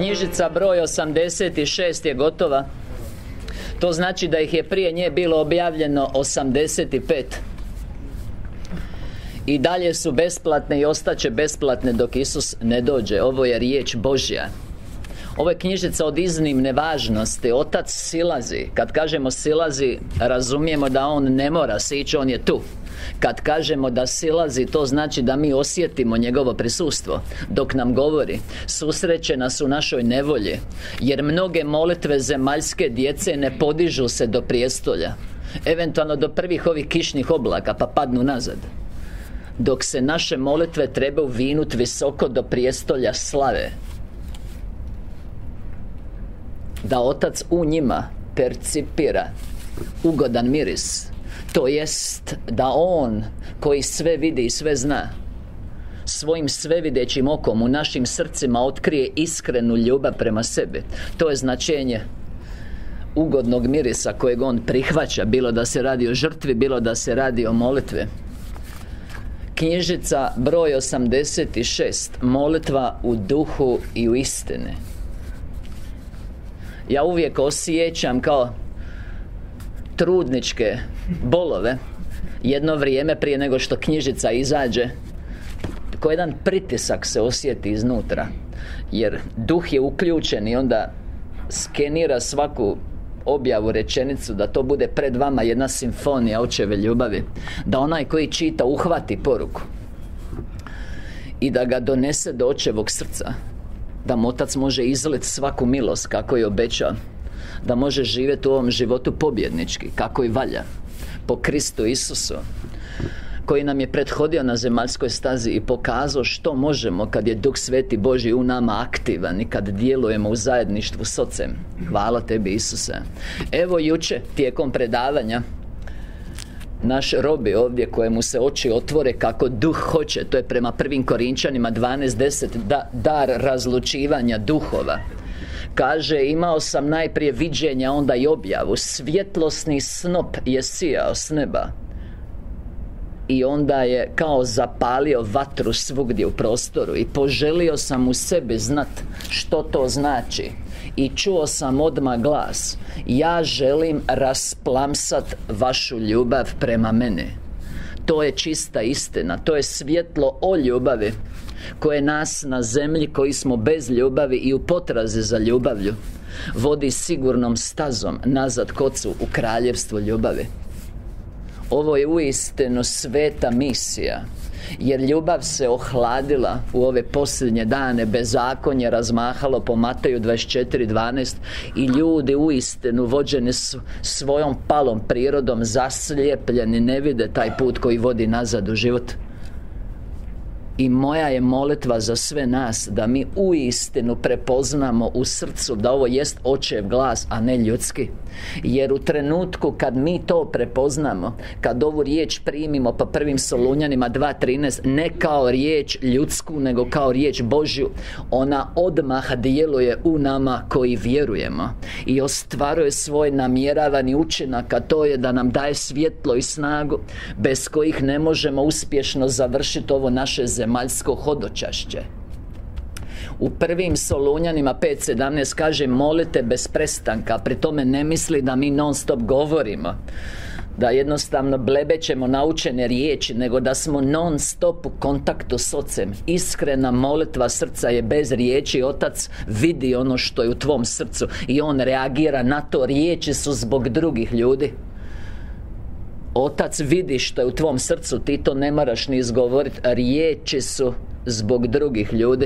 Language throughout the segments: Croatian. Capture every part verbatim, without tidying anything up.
Knjižica broj osamdeset šest je gotova. To znači da ih je prije nje bilo objavljeno osamdeset pet. I dalje su besplatne i ostaće besplatne dok Isus ne dođe. Ovo je riječ Božja. Ovo je knjižica od iznimne važnosti. Otac silazi. Kad kažemo silazi, razumijemo da on ne mora sići, on je tu. Kad kažemo da silazi, to znači da mi osjetimo njegovo prisustvo dok nam govori. Susreće nas u našoj nevolji, jer mnoge molitve zemaljske djece ne podižu se do prijestolja, eventualno do prvih ovih kišnih oblaka, pa padnu nazad. Dok se naše molitve trebaju vinuti visoko do prijestolja slave, da Otac u njima percipira ugodan miris. To jest da On koji sve vidi i sve zna, svojim svevidećim okom u našim srcima otkrije iskrenu ljubav prema sebi. To je značenje ugodnog mirisa kojeg On prihvaća, bilo da se radi o žrtvi, bilo da se radi o molitvi. Knjižica broj osamdeset šest. Molitva u duhu i u istini. Ja uvijek osjećam kao trudničke bolove jedno vrijeme prije nego što knjižica izađe, ko jedan pritisak se osjeti iznutra, jer duh je uključen i onda skenira svaku objavu, rečenicu, da to bude pred vama jedna simfonija očeve ljubavi, da onaj koji čita uhvati poruku i da ga donese do očevog srca, da mu Otac može izliti svaku milost kako je obećao, da može živjeti u ovom životu pobjednički kako i valja, po Kristu Isusu, koji nam je prethodio na zemaljskoj stazi i pokazao što možemo kad je Duh Sveti Božji u nama aktivan i kad djelujemo u zajedništvu s Ocem. Hvala tebi, Isuse. Evo juče tijekom predavanja naš robi ovdje, kojemu se oči otvore kako Duh hoće, to je prema prvim Korinčanima dvanaest deset, da, dar razlučivanja duhova, kaže: imao sam najprije viđenja, onda i objavu. Svjetlosni snop je sijao s neba i onda je kao zapalio vatru svugdje u prostoru. I poželio sam u sebi znat što to znači. I čuo sam odmah glas: ja želim rasplamsat vašu ljubav prema meni. To je čista istina. To je svjetlo o ljubavi koje nas na zemlji, koji smo bez ljubavi i u potrazi za ljubavlju, vodi sigurnom stazom nazad k Ocu u kraljevstvo ljubavi. Ovo je uistinu sveta misija, jer ljubav se ohladila u ove posljednje dane, bezakonje razmahalo po Mateju dvadeset četiri dvanaest i ljudi uistinu vođeni su svojom palom prirodom, zaslijepljeni, ne vide taj put koji vodi nazad u život. I moja je molitva za sve nas da mi uistinu prepoznamo u srcu da ovo jest Očev glas, a ne ljudski. Jer u trenutku kad mi to prepoznamo, kad ovu riječ primimo po prvim Solunjanima dva trinaest, ne kao riječ ljudsku, nego kao riječ Božju, ona odmah djeluje u nama koji vjerujemo i ostvaruje svoj namjeravani učinak, a to je da nam daje svjetlo i snagu bez kojih ne možemo uspješno završiti ovo naše zemaljsko hodočašće. U prvim Solunjanima pet sedamnaest kaže: molite bez prestanka. Pri tome ne misli da mi non stop govorimo, da jednostavno blebećemo naučene riječi, nego da smo non stop u kontaktu s Ocem. Iskrena molitva srca je bez riječi. Otac vidi ono što je u tvom srcu i On reagira na to. Riječi su zbog drugih ljudi. Otac vidi što je u tvom srcu, ti to ne moraš ni izgovoriti. Riječi su zbog drugih ljudi.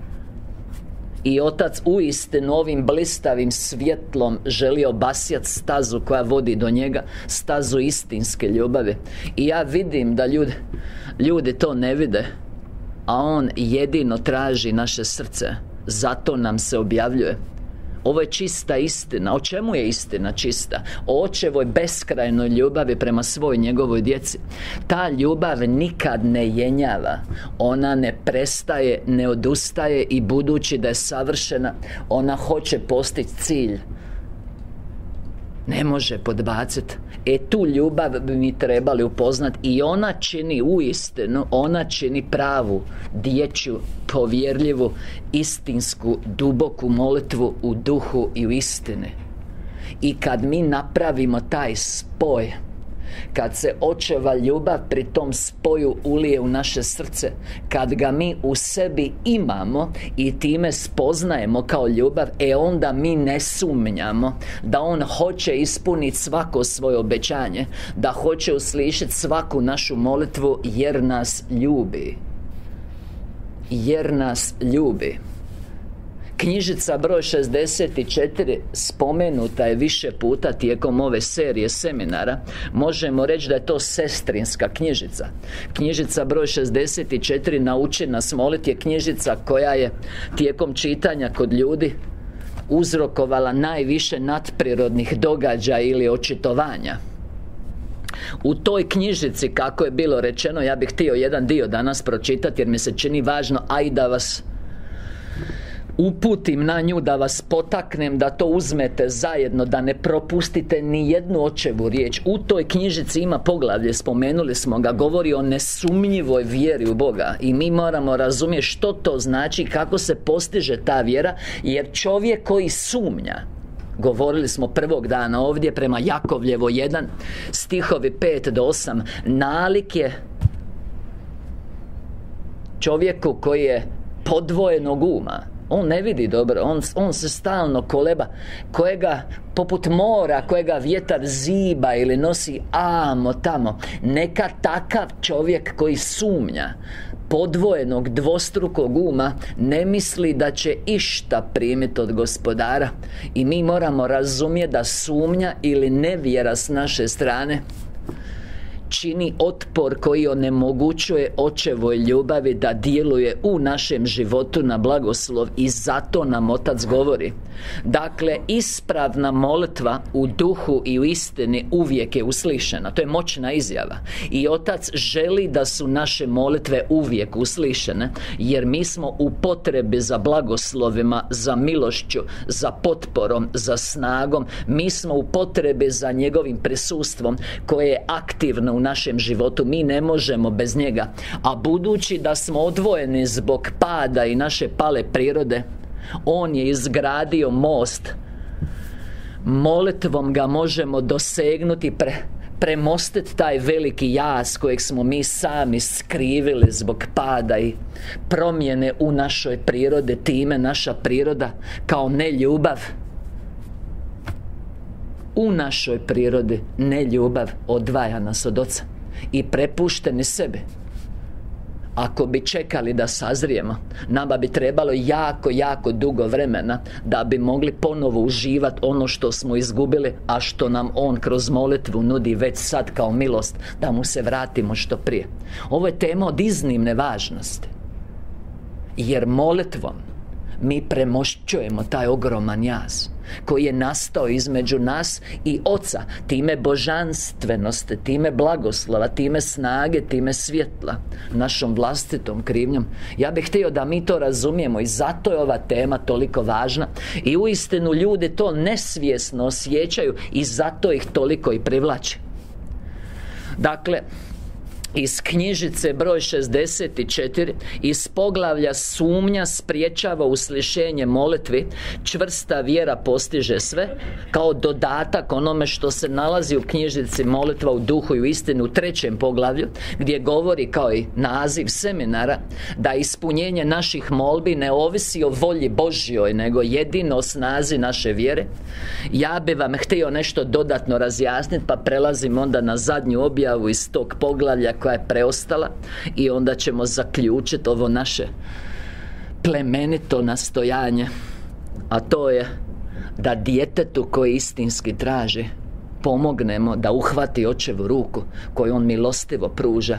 I Otac uistinu ovim blistavim svjetlom želi obasjati stazu koja vodi do njega, stazu istinske ljubavi. I ja vidim da ljudi, ljudi to ne vide, a On jedino traži naše srce. Zato nam se objavljuje. Ovo je čista istina. O čemu je istina čista? O Očevoj beskrajnoj ljubavi prema svoj njegovoj djeci. Ta ljubav nikad ne jenjava. Ona ne prestaje, ne odustaje i budući da je savršena, ona hoće postići cilj. Ne može podbaciti. E tu ljubav bi mi trebali upoznati. I ona čini uistinu, ona čini pravu, dječju, povjerljivu, istinsku, duboku molitvu u duhu i u istini. I kad mi napravimo taj spoj, kad se očeva ljubav pri tom spoju ulije u naše srce, kad ga mi u sebi imamo i time spoznajemo kao ljubav, e onda mi ne sumnjamo da On hoće ispuniti svako svoje obećanje, da hoće uslišiti svaku našu molitvu jer nas ljubi. Jer nas ljubi. Knjižica broj šezdeset četiri spomenuta je više puta tijekom ove serije seminara. Možemo reći da je to sestrinska knjižica. Knjižica broj šezdeset četiri Nauči nas moliti je knjižica koja je tijekom čitanja kod ljudi uzrokovala najviše nadprirodnih događaja ili očitovanja. U toj knjižici, kako je bilo rečeno, ja bih htio jedan dio danas pročitati jer mi se čini važno, a i da vas uputim na nju, da vas potaknem da to uzmete zajedno, da ne propustite ni jednu očevu riječ. U toj knjižici ima poglavlje, spomenuli smo ga, govori o nesumnjivoj vjeri u Boga. I mi moramo razumjeti što to znači, kako se postiže ta vjera, jer čovjek koji sumnja, govorili smo prvog dana ovdje prema Jakovljevo jedan, stihovi pet do osam, nalik je čovjeku koji je podvojenog uma. On ne vidi dobro, on, on se stalno koleba, kojega poput mora, kojega vjetar ziba ili nosi amo tamo. Neka takav čovjek koji sumnja, podvojenog, dvostrukog uma, ne misli da će išta primiti od Gospodara. I mi moramo razumjeti da sumnja ili nevjera s naše strane čini otpor koji onemogućuje očevoj ljubavi da djeluje u našem životu na blagoslov. I zato nam Otac govori, dakle, ispravna molitva u duhu i u istini uvijek je uslišena. To je moćna izjava. I Otac želi da su naše molitve uvijek uslišene, jer mi smo u potrebi za blagoslovima, za milošću, za potporom, za snagom. Mi smo u potrebi za njegovim prisustvom koje je aktivno u našem životu. Mi ne možemo bez njega. A budući da smo odvojeni zbog pada i naše pale prirode, On je izgradio most. Molitvom ga možemo dosegnuti, pre, premostiti taj veliki jaz kojeg smo mi sami skrivili zbog pada i promjene u našoj prirodi. Time naša priroda kao neljubav, u našoj prirodi neljubav odvaja nas od Oca i prepušteni sebi. Ako bi čekali da sazrijemo, nama bi trebalo jako, jako dugo vremena da bi mogli ponovo uživati ono što smo izgubili, a što nam On kroz molitvu nudi već sad kao milost, da mu se vratimo što prije. Ovo je tema od iznimne važnosti, jer molitvom mi premošćujemo taj ogroman jaz koji je nastao između nas i Oca, time božanstvenosti, time blagoslova, time snage, time svjetla, našom vlastitom krivnjom. Ja bih htio da mi to razumijemo i zato je ova tema toliko važna. I uistinu ljudi to nesvjesno osjećaju i zato ih toliko i privlači. Dakle, iz knjižice broj šezdeset četiri, iz poglavlja Sumnja spriječava uslišenje molitvi, čvrsta vjera postiže sve, kao dodatak onome što se nalazi u knjižici Molitva u duhu i u istini u trećem poglavlju, gdje govori kao i naziv seminara da ispunjenje naših molbi ne ovisi o volji Božjoj, nego jedino o snazi naše vjere. Ja bi vam htio nešto dodatno razjasniti, pa prelazim onda na zadnju objavu iz tog poglavlja koja je preostala i onda ćemo zaključiti ovo naše plemenito nastojanje, a to je da djetetu koji istinski traži pomognemo da uhvati Očevu ruku koju On milostivo pruža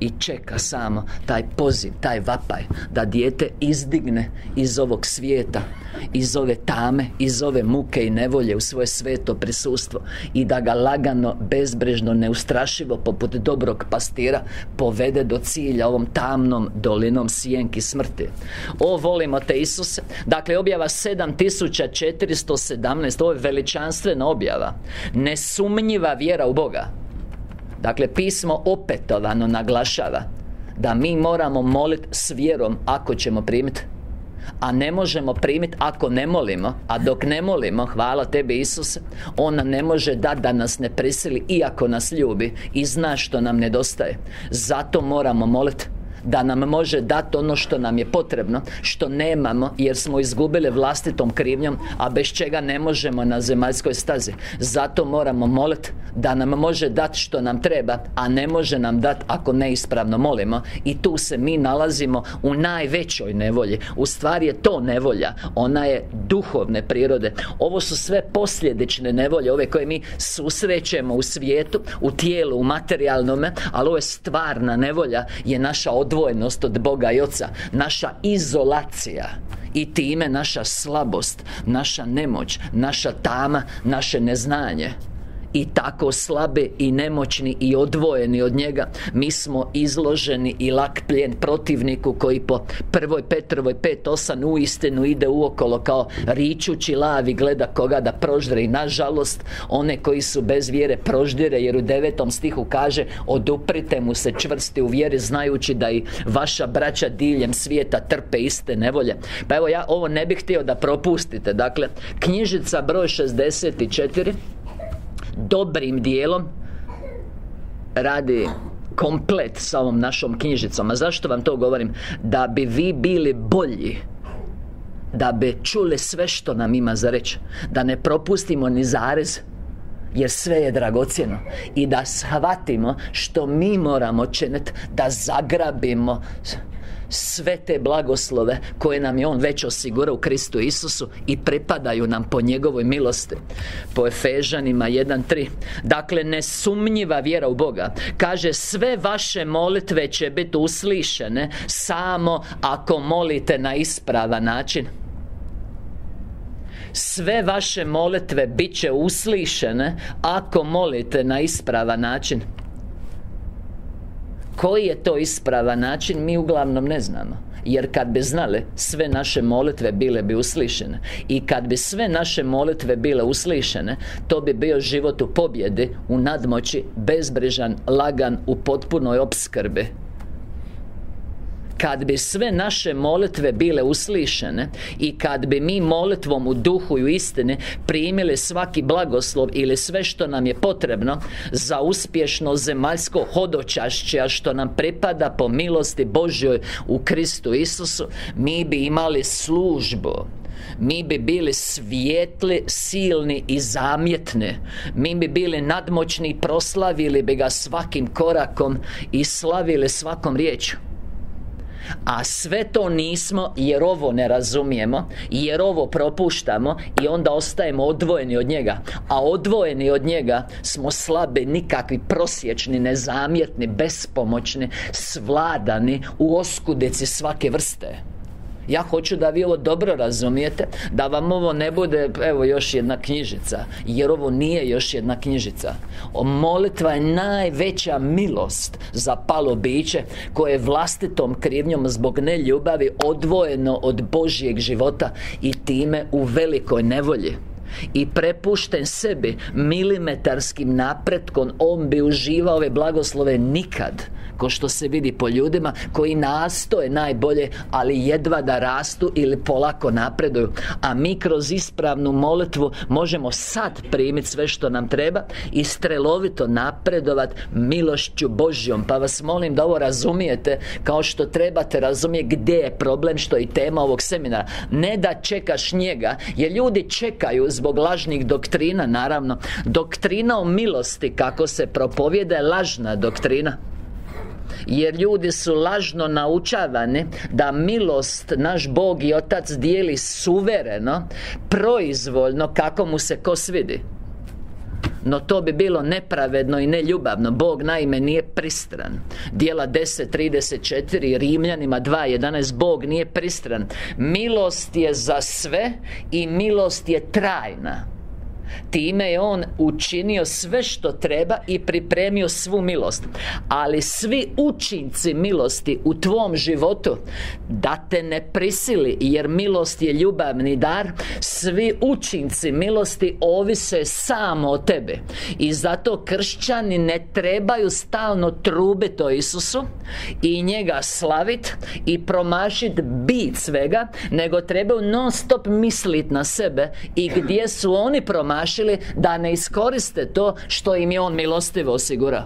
i čeka samo taj poziv, taj vapaj da dijete izdigne iz ovog svijeta, iz ove tame, iz ove muke i nevolje u svoje sveto prisustvo i da ga lagano, bezbrižno, neustrašivo poput dobrog pastira povede do cilja ovom tamnom dolinom sjenki smrti. O, volimo te Isuse. Dakle, objava sedam tisuća četiristo sedamnaest, ovo je veličanstvena objava. Ne-sumnjiva vjera u Boga. Dakle, pismo opetovano naglašava da mi moramo moliti s vjerom ako ćemo primiti, a ne možemo primiti ako ne molimo. A dok ne molimo, hvala tebi Isuse, On nam ne može dati da nas ne prisili, iako nas ljubi i zna što nam nedostaje. Zato moramo moliti da nam može dati ono što nam je potrebno, što nemamo jer smo izgubili vlastitom krivnjom, a bez čega ne možemo na zemaljskoj stazi. Zato moramo moliti da nam može dati što nam treba, a ne može nam dati ako neispravno molimo. I tu se mi nalazimo u najvećoj nevolji. U stvari je to nevolja, ona je duhovne prirode. Ovo su sve posljedične nevolje, ove koje mi susrećemo u svijetu, u tijelu, u materijalnome, ali ovo je stvarna nevolja, je naša odvojenost od Boga i Oca, naša izolacija i time naša slabost, naša nemoć, naša tama, naše neznanje. I tako slabi i nemoćni i odvojeni od njega, mi smo izloženi i lak plijen protivniku koji po prvoj Petrovoj pet osam uistinu ide uokolo kao ričući lav i gleda koga da proždre. I nažalost one koji su bez vjere proždire, jer u devetom stihu kaže: oduprite mu se čvrsti u vjeri, znajući da i vaša braća diljem svijeta trpe iste nevolje. Pa evo, ja ovo ne bih htio da propustite. Dakle, knjižica broj šezdeset četiri dobrim dijelom radi komplet sa ovom našom knjižicom. A zašto vam to govorim? Da bi vi bili bolji, da bi čuli sve što nam ima za reći, da ne propustimo ni zarez, jer sve je dragocjeno, i da shvatimo što mi moramo činiti, da zagrabimo sve te blagoslove koje nam je On već osigurao u Kristu Isusu i pripadaju nam po njegovoj milosti. Po Efežanima jedan tri. Dakle, nesumnjiva vjera u Boga kaže: sve vaše molitve će biti uslišene samo ako molite na ispravan način. Sve vaše molitve bit će uslišene ako molite na ispravan način. Koji je to ispravan način, mi uglavnom ne znamo. Jer kad bi znali, sve naše molitve bile bi uslišene. I kad bi sve naše molitve bile uslišene, to bi bio život u pobjedi, u nadmoći, bezbrižan, lagan, u potpunoj opskrbi. Kad bi sve naše molitve bile uslišene i kad bi mi molitvom u duhu i u istini primili svaki blagoslov ili sve što nam je potrebno za uspješno zemaljsko hodočašće, a što nam pripada po milosti Božjoj u Kristu Isusu, mi bi imali službu. Mi bi bili svijetli, silni i zamjetni. Mi bi bili nadmoćni i proslavili bi ga svakim korakom i slavili svakom riječju. A sve to nismo, jer ovo ne razumijemo, jer ovo propuštamo, i onda ostajemo odvojeni od njega. A odvojeni od njega smo slabi, nikakvi, prosječni, nezamjetni, bespomoćni, svladani u oskudici svake vrste. Ja hoću da vi ovo dobro razumijete, da vam ovo ne bude, evo, još jedna knjižica, jer ovo nije još jedna knjižica. Molitva je najveća milost za palo biće koje je vlastitom krivnjom zbog neljubavi odvojeno od Božjeg života i time u velikoj nevolji. I prepušten sebi milimetarskim napretkom, on bi uživao ove blagoslove nikad, ko što se vidi po ljudima koji nastoje najbolje, ali jedva da rastu ili polako napreduju. A mi kroz ispravnu molitvu možemo sad primiti sve što nam treba i strelovito napredovati milošću Božjom. Pa vas molim da ovo razumijete kao što trebate razumjeti gdje je problem, što je i tema ovog seminara. Ne da čekaš njega, jer ljudi čekaju zbog lažnih doktrina, naravno. Doktrina o milosti, kako se propovijeda, je lažna doktrina. Jer ljudi su lažno naučavani da milost naš Bog i Otac dijeli suvereno, proizvoljno, kako mu se ko svidi. no to bi bilo nepravedno i neljubavno. Bog naime nije pristran. Djela deset trideset četiri, Rimljanima dva jedanaest. Bog nije pristran. Milost je za sve i milost je trajna. Time je On učinio sve što treba i pripremio svu milost. Ali svi učinci milosti u tvom životu da te ne prisili, jer milost je ljubavni dar, svi učinci milosti ovise samo o tebe. I zato kršćani ne trebaju stalno trubiti o Isusu i njega slaviti i promašiti bit svega, nego trebaju non stop misliti na sebe i gdje su oni promašili, da ne iskoriste to što im je On milostivo osigurao.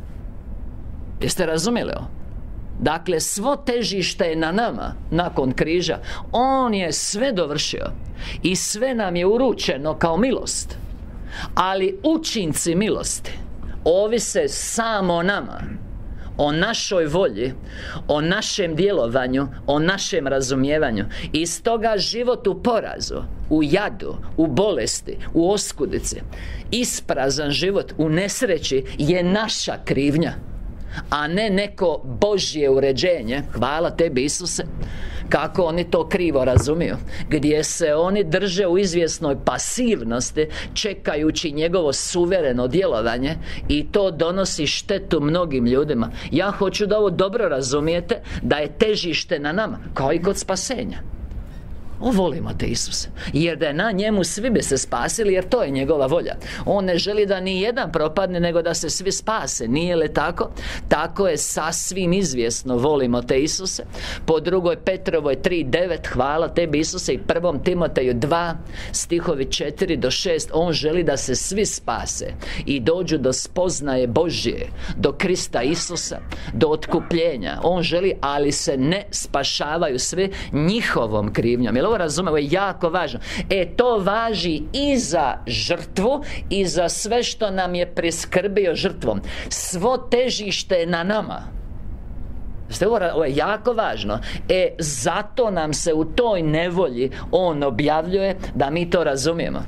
Jeste razumjeli ovo? Dakle, svo težište je na nama nakon križa. On je sve dovršio i sve nam je uručeno kao milost. Ali učinci milosti ovise samo o nama, o našoj volji, o našem djelovanju, o našem razumijevanju. I stoga život u porazu, u jadu, u bolesti, u oskudici, isprazan život u nesreći je naša krivnja, a ne neko Božje uređenje. Hvala tebi, Isuse. Kako oni to krivo razumiju, gdje se oni drže u izvjesnoj pasivnosti, čekajući njegovo suvereno djelovanje, i to donosi štetu mnogim ljudima. Ja hoću da ovo dobro razumijete, da je težište na nama, kao i kod spasenja. O, volimo te, Isuse, jer da je na njemu svi bi se spasili, jer to je njegova volja. On ne želi da ni jedan propadne, nego da se svi spase. Nije li tako? Tako je sasvim izvjesno. Volimo te, Isuse. Po drugoj Petrovoj tri devet, hvala tebi, Isuse. I prvom Timoteju dva stihovi četiri do šest, on želi da se svi spase i dođu do spoznaje Božje, do Krista Isusa, do otkupljenja. On želi, ali se ne spašavaju svi njihovom krivnjom. Jel ovo razumemo? Ovo je jako važno. E, to važi i za žrtvu i za sve što nam je priskrbio žrtvom. Svo težište je na nama. Ovo je jako važno. E, zato nam se u toj nevolji On objavljuje, da mi to razumijemo.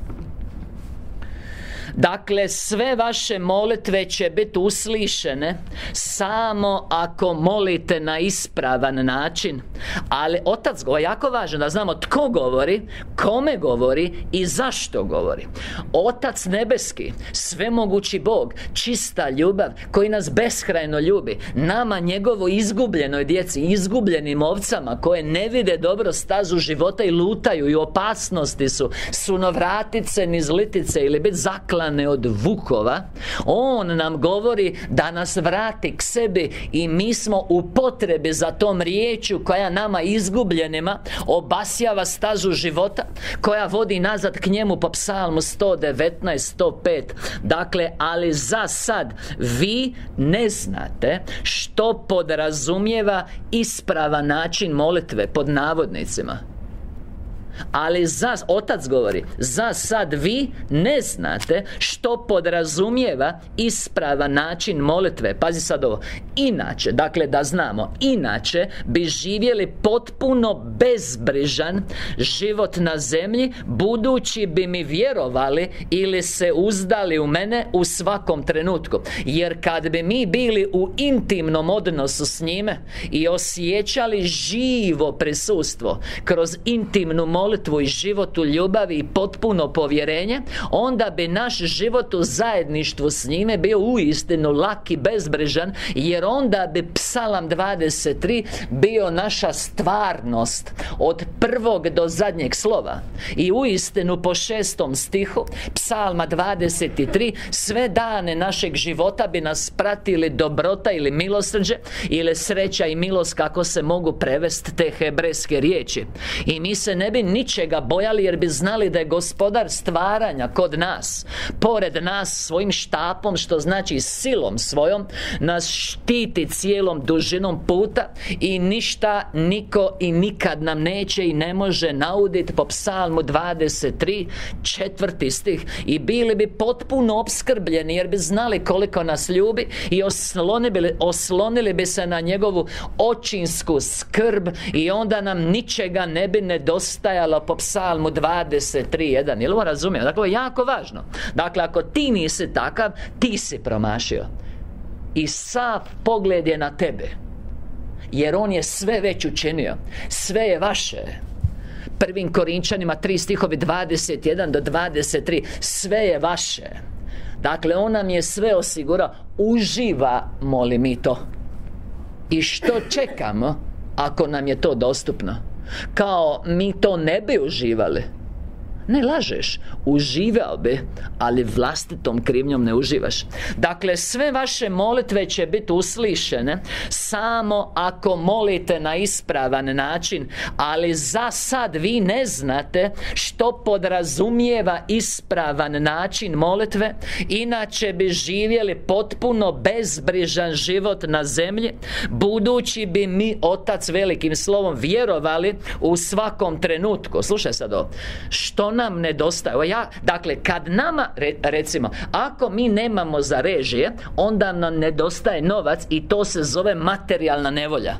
Dakle, sve vaše molitve će biti uslišene samo ako molite na ispravan način. Ali Otac, ovo je jako važno da znamo tko govori, kome govori i zašto govori. Otac nebeski, svemogući Bog, čista ljubav, koji nas beskrajno ljubi, nama, njegovo izgubljenoj djeci, izgubljenim ovcama koje ne vide dobro stazu života i lutaju i u opasnosti su sunovratit se niz litice ili biti zaklani od vukova, On nam govori da nas vrati k sebi, i mi smo u potrebi za tom riječju koja nama izgubljenima obasjava stazu života, koja vodi nazad k njemu po psalmu sto devetnaest sto pet. Dakle, ali za sad vi ne znate što podrazumijeva ispravan način molitve, pod navodnicima. Ali za, Otac govori, za sad vi ne znate što podrazumijeva ispravan način molitve. Pazi sad ovo. Inače, dakle da znamo, inače bi živjeli potpuno bezbrižan život na zemlji, budući bi mi vjerovali ili se uzdali u mene u svakom trenutku. Jer kad bi mi bili u intimnom odnosu s njime i osjećali živo prisustvo kroz intimnu molitvu i život u ljubavi i potpuno povjerenje, onda bi naš život u zajedništvu s njime bio uistinu lak i bezbrižan, jer onda bi Psalam dvadeset tri bio naša stvarnost od prvog do zadnjeg slova. I uistinu po šestom stihu Psalma dvadeset tri sve dane našeg života bi nas pratili dobrota ili milosrđe ili sreća i milost, kako se mogu prevesti te hebrejske riječi. I mi se ne bi ničega bojali, jer bi znali da je Gospodar stvaranja kod nas, pored nas svojim štapom, što znači silom svojom, nas štiti cijelom dužinom puta i ništa, niko i nikad nam neće niti ne može nauditi po psalmu dvadeset tri, četvrti stih, i bili bi potpuno opskrbljeni jer bi znali koliko nas ljubi i oslonili bi, oslonili bi se na njegovu očinsku skrb i onda nam ničega ne bi nedostajalo po psalmu dvadeset tri jedan. Jel ovo razumijem? Dakle, ovo je jako važno. Dakle, ako ti nisi takav, ti si promašio. I sav pogled je na tebe, jer on je sve već učinio. Sve je vaše. Prvim Korinčanima tri stihovi dvadeset jedan do dvadeset tri. Sve je vaše. Dakle, on nam je sve osigurao. Uživamo li mi to? I što čekamo ako nam je to dostupno? Kao mi to ne bi uživali. Ne lažeš, uživao bi, ali vlastitom krivnjom ne uživaš. Dakle, sve vaše molitve će biti uslišene samo ako molite na ispravan način, ali za sad vi ne znate što podrazumijeva ispravan način molitve, inače bi živjeli potpuno bezbrižan život na zemlji, budući bi mi, Otac velikim slovom, vjerovali u svakom trenutku. Slušaj sad ovo. Što nam nedostaje? Ja, dakle, kad nama, recimo, ako mi nemamo za režije, onda nam nedostaje novac i to se zove materijalna nevolja.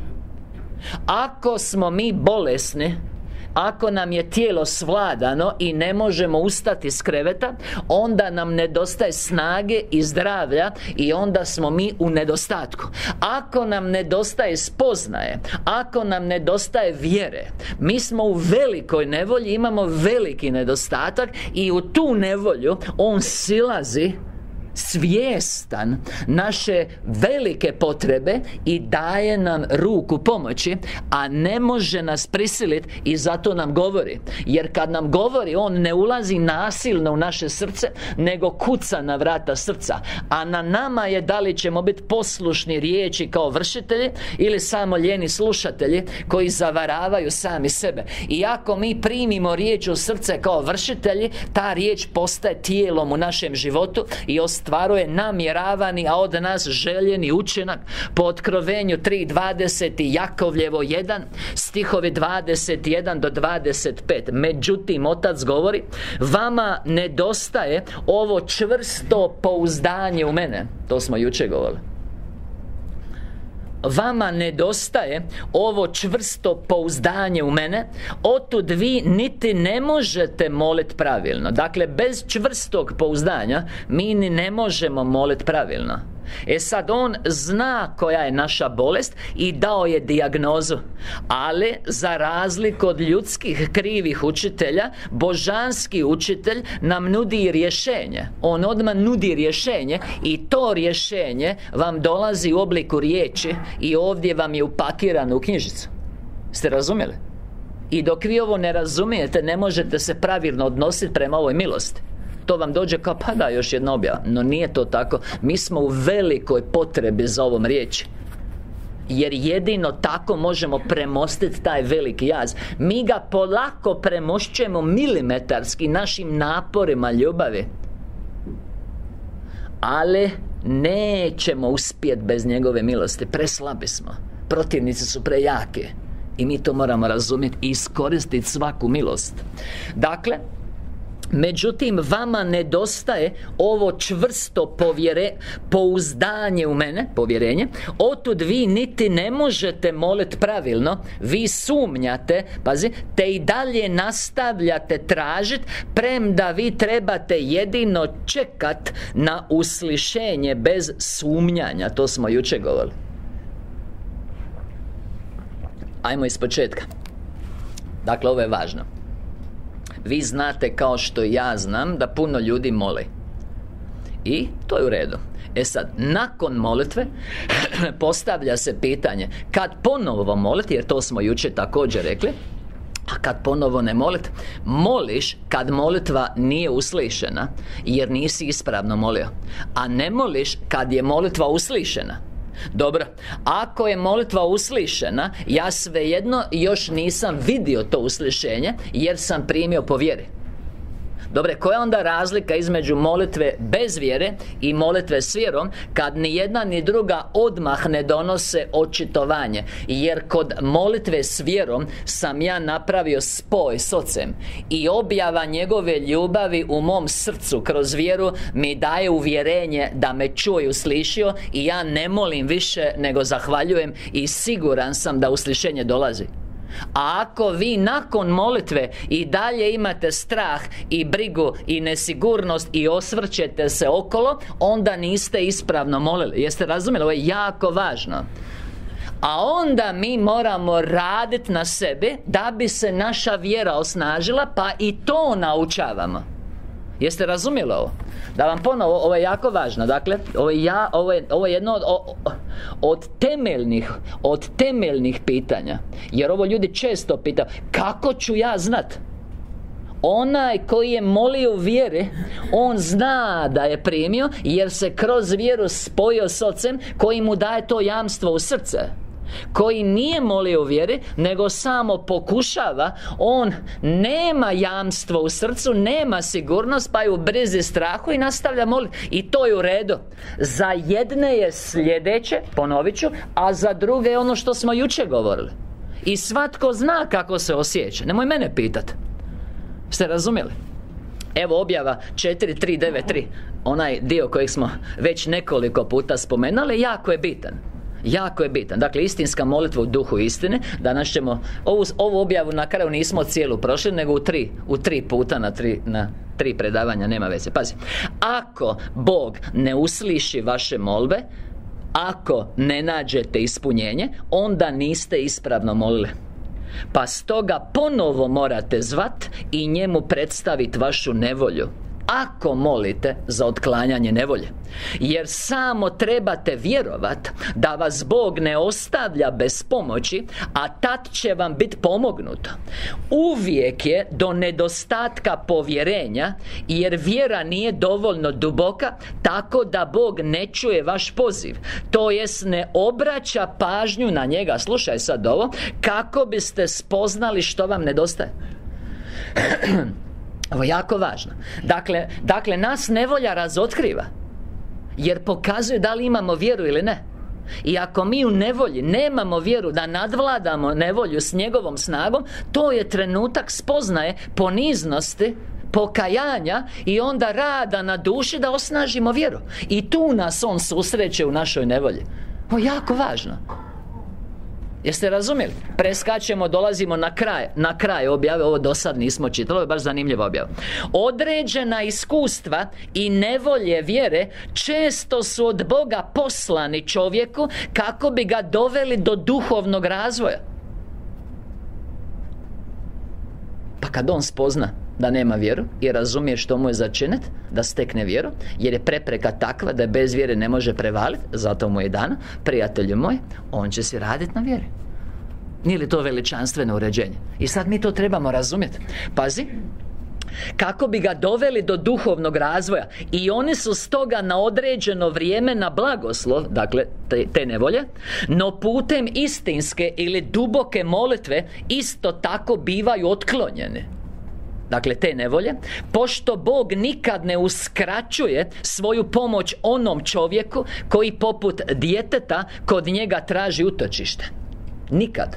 Ako smo mi bolesni, ako nam je tijelo svladano i ne možemo ustati s kreveta, onda nam nedostaje snage i zdravlja i onda smo mi u nedostatku. Ako nam nedostaje spoznaje, ako nam nedostaje vjere, mi smo u velikoj nevolji, imamo veliki nedostatak i u tu nevolju on silazi svjestan naše velike potrebe i daje nam ruku pomoći, a ne može nas prisiliti i zato nam govori. Jer kad nam govori, on ne ulazi nasilno u naše srce, nego kuca na vrata srca. A na nama je da li ćemo biti poslušni riječi kao vršitelji ili samo lijeni slušatelji koji zavaravaju sami sebe. I ako mi primimo riječ u srce kao vršitelji, ta riječ postaje tijelom u našem životu i ostvaruje namjeravani, a od nas željeni učinak. Po Otkrovenju tri dvadeset i Jakovljevo jedan, stihovi dvadeset jedan do dvadeset pet. Međutim, Otac govori, vama nedostaje ovo čvrsto pouzdanje u mene. To smo jučer govorili. Vama nedostaje ovo čvrsto pouzdanje u mene, otud vi niti ne možete moliti pravilno. Dakle, bez čvrstog pouzdanja mi ni ne možemo moliti pravilno. E sad, on zna koja je naša bolest i dao je dijagnozu. Ali, za razliku od ljudskih krivih učitelja, božanski učitelj nam nudi rješenje. On odmah nudi rješenje i to rješenje vam dolazi u obliku riječi i ovdje vam je upakirano u knjižicu. Ste razumjeli? I dok vi ovo ne razumijete, ne možete se pravilno odnositi prema ovoj milosti. To vam dođe kao, pa da, još jedna objava. No nije to tako. Mi smo u velikoj potrebi za ovom riječi, jer jedino tako možemo premostiti taj veliki jaz. Mi ga polako premošćujemo milimetarski našim naporima ljubavi, ali nećemo uspjeti bez njegove milosti. Preslabi smo. Protivnici su prejake i mi to moramo razumjeti i iskoristiti svaku milost. Dakle, međutim, vama nedostaje ovo čvrsto povjere, pouzdanje u mene, povjerenje. Otud vi niti ne možete moliti pravilno, vi sumnjate, pazi, te i dalje nastavljate tražiti, premda vi trebate jedino čekat na uslišenje bez sumnjanja. To smo jučer govorili. Ajmo iz početka. Dakle, ovo je važno. Vi znate, kao što ja znam, da puno ljudi moli. I to je u redu. E sad, nakon molitve postavlja se pitanje, kad ponovo moliti, jer to smo jučer također rekli, a kad ponovo ne moliti, moliš kad molitva nije uslišena, jer nisi ispravno molio. A ne moliš kad je molitva uslišena. Dobro, ako je molitva uslišena, ja svejedno još nisam vidio to uslišenje, jer sam primio po vjeri. Dobre, koja je onda razlika između molitve bez vjere i molitve s vjerom, kad ni jedna ni druga odmah ne donose očitovanje? Jer kod molitve s vjerom sam ja napravio spoj s Ocem i objava njegove ljubavi u mom srcu kroz vjeru mi daje uvjerenje da me čuje i uslišio, i ja ne molim više nego zahvaljujem i siguran sam da uslišenje dolazi. A ako vi nakon molitve i dalje imate strah i brigu i nesigurnost i osvrćete se okolo, onda niste ispravno molili. Jeste razumjeli? Ovo je jako važno. A onda mi moramo raditi na sebi da bi se naša vjera osnažila, pa i to naučavamo. Jeste razumjeli ovo? Da vam ponovo, ovo je jako važno. Dakle, ovo je, ja, ovo je, ovo je jedno od, od temeljnih Od temeljnih pitanja. Jer ovo ljudi često pitaju: kako ću ja znat? Onaj koji je molio u vjeri, on zna da je primio, jer se kroz vjeru spojio s Ocem koji mu daje to jamstvo u srce. Koji nije molio u vjeri, nego samo pokušava, on nema jamstvo u srcu, nema sigurnost, pa je u brizi, strahu i nastavlja moliti. I to je u redu. Za jedne je sljedeće, ponovit ću, a za druge je ono što smo jučer govorili. I svatko zna kako se osjeća. Nemoj mene pitati. Ste razumjeli? Evo objava četiri tri devet tri. Onaj dio kojeg smo već nekoliko puta spomenuli, jako je bitan. Jako je bitan. Dakle, istinska molitva u duhu istine. Danas ćemo ovu, ovu objavu na kraju nismo cijelu prošli, nego u tri, u tri puta na tri, na tri predavanja, nema veze. Pazi, ako Bog ne usliši vaše molbe, ako ne nađete ispunjenje, onda niste ispravno molili. Pa stoga ponovo morate zvat i njemu predstaviti vašu nevolju, ako molite za otklanjanje nevolje. Jer samo trebate vjerovat da vas Bog ne ostavlja bez pomoći, a tad će vam biti pomognuto. Uvijek je do nedostatka povjerenja, jer vjera nije dovoljno duboka, tako da Bog ne čuje vaš poziv, to jest ne obraća pažnju na njega. Slušaj sad ovo, kako biste spoznali što vam nedostaje. Ovo je jako važno. Dakle, dakle, nas nevolja razotkriva, jer pokazuje da li imamo vjeru ili ne. I ako mi u nevolji nemamo vjeru da nadvladamo nevolju s njegovom snagom, to je trenutak spoznaje, poniznosti, pokajanja i onda rada na duši da osnažimo vjeru. I tu nas on susreće u našoj nevolji. Ovo je jako važno. Jeste razumjeli? Preskačemo, dolazimo na kraj Na kraj objave, ovo do sad nismo čitali, ovo je baš zanimljiva objava. Određena iskustva i nevolje vjere često su od Boga poslani čovjeku kako bi ga doveli do duhovnog razvoja. Pa kad on spozna da nema vjeru i razumije što mu je za činit, da stekne vjeru, jer je prepreka takva da je bez vjere ne može prevaliti, zato mu je dano, prijatelju moj, on će si raditi na vjeri. Nije li to veličanstveno uređenje? I sad mi to trebamo razumjeti. Pazi, kako bi ga doveli do duhovnog razvoja, i oni su stoga na određeno vrijeme na blagoslov, dakle te, te nevolje, no putem istinske ili duboke molitve isto tako bivaju otklonjeni. Dakle, te nevolje, pošto Bog nikad ne uskraćuje svoju pomoć onom čovjeku koji poput djeteta kod njega traži utočište. Nikad.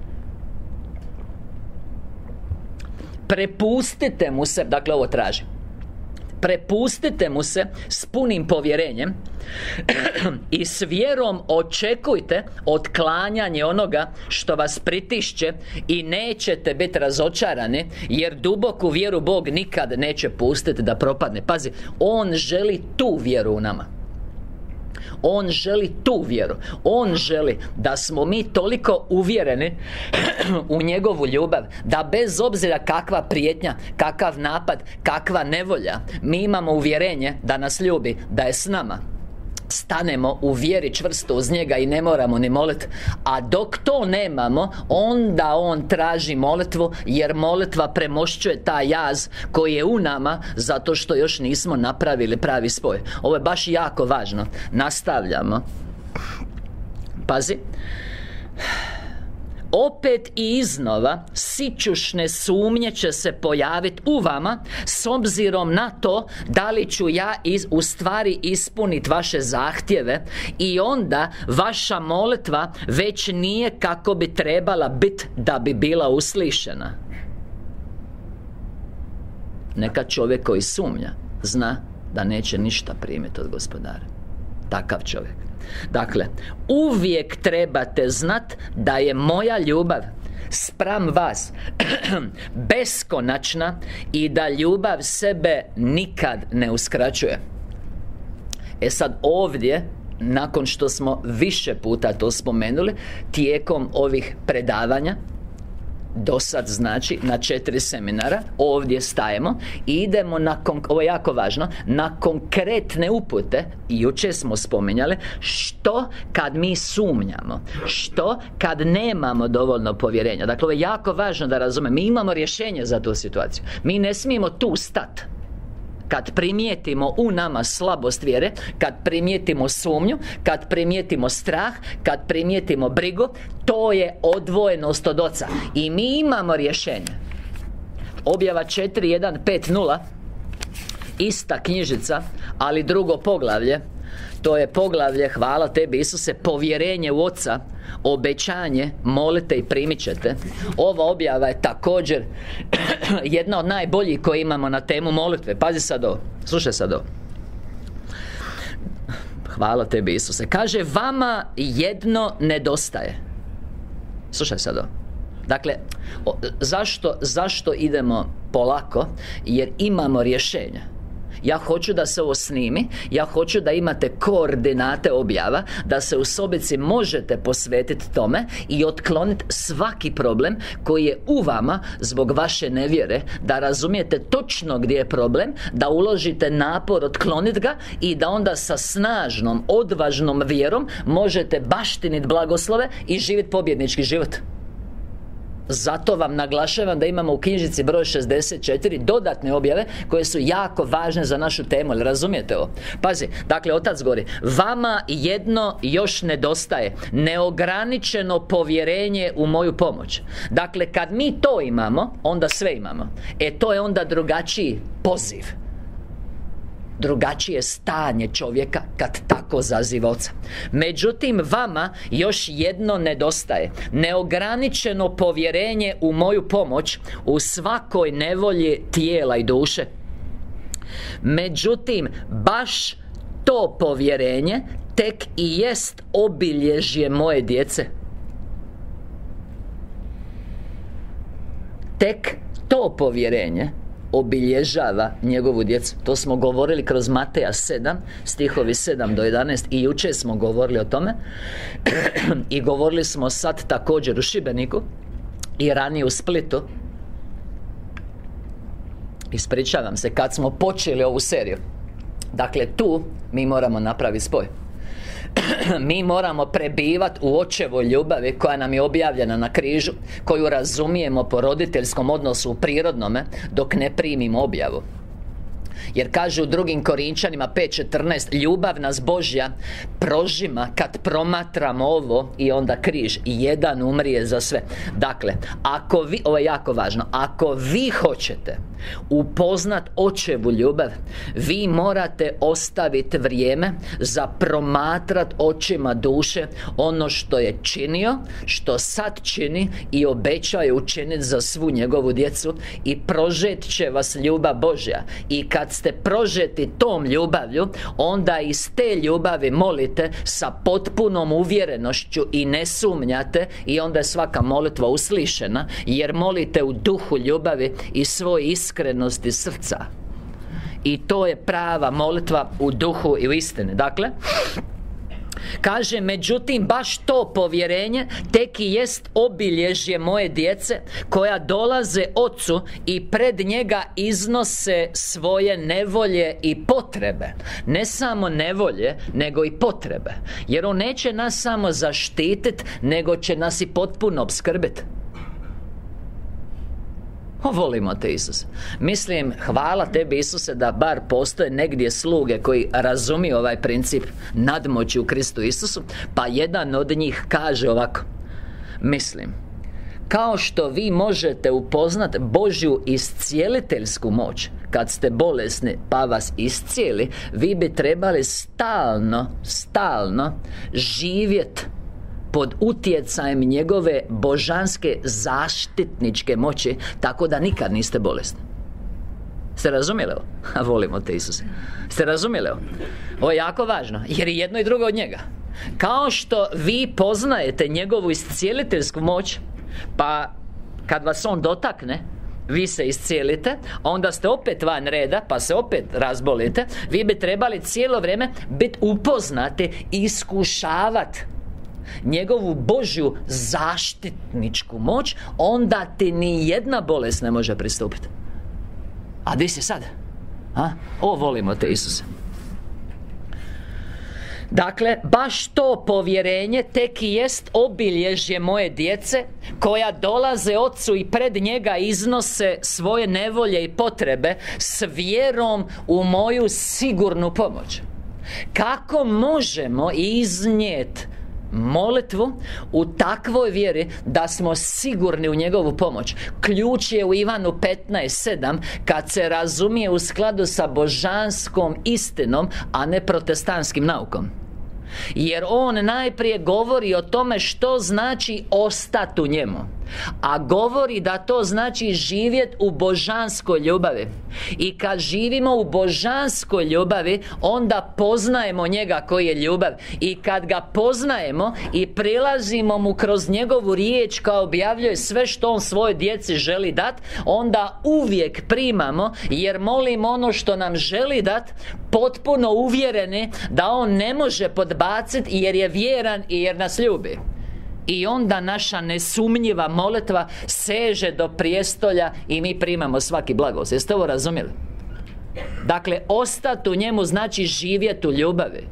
Prepustite mu se, dakle ovo traži, prepustite mu se s punim povjerenjem i s vjerom očekujte otklanjanje onoga što vas pritišće i nećete biti razočarani, jer duboku vjeru Bog nikad neće pustiti da propadne. Pazi, on želi tu vjeru u nama. On želi tu vjeru. On želi da smo mi toliko uvjereni u njegovu ljubav, da bez obzira kakva prijetnja, kakav napad, kakva nevolja, mi imamo uvjerenje da nas ljubi, da je s nama. Stanemo u vjeri čvrsto uz njega i ne moramo ni moliti. A dok to nemamo, onda on traži molitvu, jer molitva premošćuje taj jaz koji je u nama, zato što još nismo napravili pravi spoj. Ovo je baš jako važno. Nastavljamo. Pazi. opet i iznova sićušne sumnje će se pojaviti u vama, s obzirom na to da li ću ja iz, u stvari ispuniti vaše zahtjeve, i onda vaša molitva već nije kako bi trebala biti da bi bila uslišena. Neka čovjek koji sumnja zna da neće ništa primiti od Gospodara. Takav čovjek. Dakle, uvijek trebate znat da je moja ljubav spram vas beskonačna i da ljubav sebe nikad ne uskraćuje. E sad ovdje, nakon što smo više puta to spomenuli tijekom ovih predavanja, do sad znači na četiri seminara, ovdje stajemo i idemo na, ovo je jako važno, na konkretne upute. I jučer smo spominjali što kad mi sumnjamo, što kad nemamo dovoljno povjerenja. Dakle, ovo je jako važno da razumemo. Mi imamo rješenje za tu situaciju. Mi ne smijemo tu stati. Kad primijetimo u nama slabost vjere, kad primijetimo sumnju, kad primijetimo strah, kad primijetimo brigu, to je odvojenost od Oca. I mi imamo rješenje. Objava četiri jedan pet nula, ista knjižica, ali drugo poglavlje. To je poglavlje, hvala tebi Isuse, povjerenje u Oca, obećanje, molite i primit ćete. Ova objava je također jedna od najboljih koje imamo na temu molitve. Pazi sad ovo, slušaj sad ovo. Hvala tebi Isuse. Kaže, vama jedno nedostaje. Slušaj sad ovo. Dakle, o, zašto, zašto idemo polako? Jer imamo rješenja. Ja hoću da se ovo snimi, ja hoću da imate koordinate objava, da se u sobici možete posvetiti tome i otkloniti svaki problem koji je u vama zbog vaše nevjere, da razumijete točno gdje je problem, da uložite napor otkloniti ga i da onda sa snažnom, odvažnom vjerom možete baštiniti blagoslove i živjeti pobjednički život. Zato vam naglašavam da imamo u knjižici broj šezdeset četiri dodatne objave koje su jako važne za našu temu. Ali razumijete ovo? Pazi, dakle, Otac govori, vama jedno još nedostaje, neograničeno povjerenje u moju pomoć. Dakle, kad mi to imamo, onda sve imamo. E, to je onda drugačiji poziv, drugačije stanje čovjeka kad tako zaziva Oca. Međutim, vama još jedno nedostaje, neograničeno povjerenje u moju pomoć u svakoj nevolji tijela i duše. Međutim, baš to povjerenje tek i jest obilježje moje djece. Tek to povjerenje obilježava njegovu djecu. To smo govorili kroz Mateja sedam, stihovi sedam do jedanaest, i jučer smo govorili o tome. I govorili smo sad također u Šibeniku i ranije u Splitu. Ispričavam se, kad smo počeli ovu seriju. Dakle, tu mi moramo napraviti spoj. Mi moramo prebivati u Očevoj ljubavi koja nam je objavljena na križu, koju razumijemo po roditeljskom odnosu u prirodnome, dok ne primimo objavu. Jer kaže u drugim Korinčanima pet četrnaest, ljubav nas Božja prožima kad promatramo ovo i onda križ. Jedan umrije za sve. Dakle, ako vi, ovo je jako važno, ako vi hoćete upoznat Očevu ljubav, vi morate ostaviti vrijeme za promatrat očima duše ono što je činio, što sad čini i obećaje učiniti za svu njegovu djecu, i prožet će vas ljubav Božja. I kad ste prožeti tom ljubavlju, onda iz te ljubavi molite sa potpunom uvjerenošću i ne sumnjate, i onda je svaka molitva uslišena, jer molite u duhu ljubavi i svoj iskrenosti srca. I to je prava molitva u duhu i u istini. Dakle, kaže, međutim, baš to povjerenje tek i jest obilježje moje djece koja dolaze Ocu i pred njega iznose svoje nevolje i potrebe. Ne samo nevolje, nego i potrebe. Jer on neće nas samo zaštititi, nego će nas i potpuno opskrbiti. O, volimo te, Isuse. Mislim, hvala tebi, Isuse, da bar postoje negdje sluge koji razumiju ovaj princip nadmoći u Kristu Isusu. Pa jedan od njih kaže ovako: mislim, kao što vi možete upoznati Božju iscijeliteljsku moć kad ste bolesni pa vas iscijeli, vi bi trebali stalno, stalno živjeti pod utjecajem njegove božanske zaštitničke moći, tako da nikad niste bolesni. Ste razumjeli ovo? A volimo te, Isuse. Ste razumjeli ovo? Ovo je jako važno, jer je jedno i drugo od njega. Kao što vi poznajete njegovu iscijeliteljsku moć, pa kad vas on dotakne, vi se iscijelite, onda ste opet van reda, pa se opet razbolite. Vi bi trebali cijelo vrijeme biti upoznati, iskušavati njegovu Božju zaštitničku moć. Onda ti ni jedna bolest ne može pristupiti. A di si sad? A? O, volimo te, Isuse. Dakle, baš to povjerenje tek i jest obilježje moje djece, koja dolaze Ocu i pred njega iznose svoje nevolje i potrebe s vjerom u moju sigurnu pomoć. Kako možemo iznijeti molitvu u takvoj vjeri da smo sigurni u njegovu pomoć? Ključ je u Ivanu petnaest sedam, kad se razumije u skladu sa božanskom istinom, a ne protestantskim naukom. Jer on najprije govori o tome što znači ostati u njemu, a govori da to znači živjeti u božanskoj ljubavi. I kad živimo u božanskoj ljubavi, onda poznajemo njega koji je ljubav. I kad ga poznajemo i prilazimo mu kroz njegovu riječ koja objavljuje sve što on svojoj djeci želi dat, onda uvijek primamo, jer molimo ono što nam želi dat, potpuno uvjereni da on ne može podbaciti, jer je vjeran i jer nas ljubi. I onda naša nesumnjiva molitva seže do prijestolja i mi primamo svaki blagoslov. Jeste ovo razumjeli? Dakle, ostati u njemu znači živjeti u ljubavi,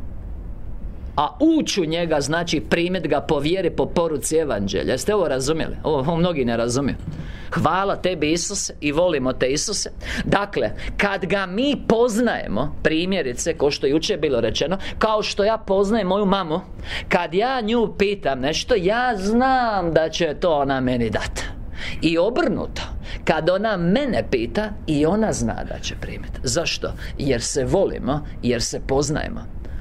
a ući u njega znači primiti ga po vjeri, po poruci evanđelja. Jeste ovo razumjeli? Ovo, ovo mnogi ne razumiju. Hvala tebi, Isuse, i volimo te, Isuse. Dakle, kad ga mi poznajemo, primjerice, kao što je jučer bilo rečeno, kao što ja poznajem moju mamu, kad ja nju pitam nešto, ja znam da će to ona meni dati. I obrnuto, kad ona mene pita, i ona zna da će primiti. Zašto? Jer se volimo, jer se poznajemo.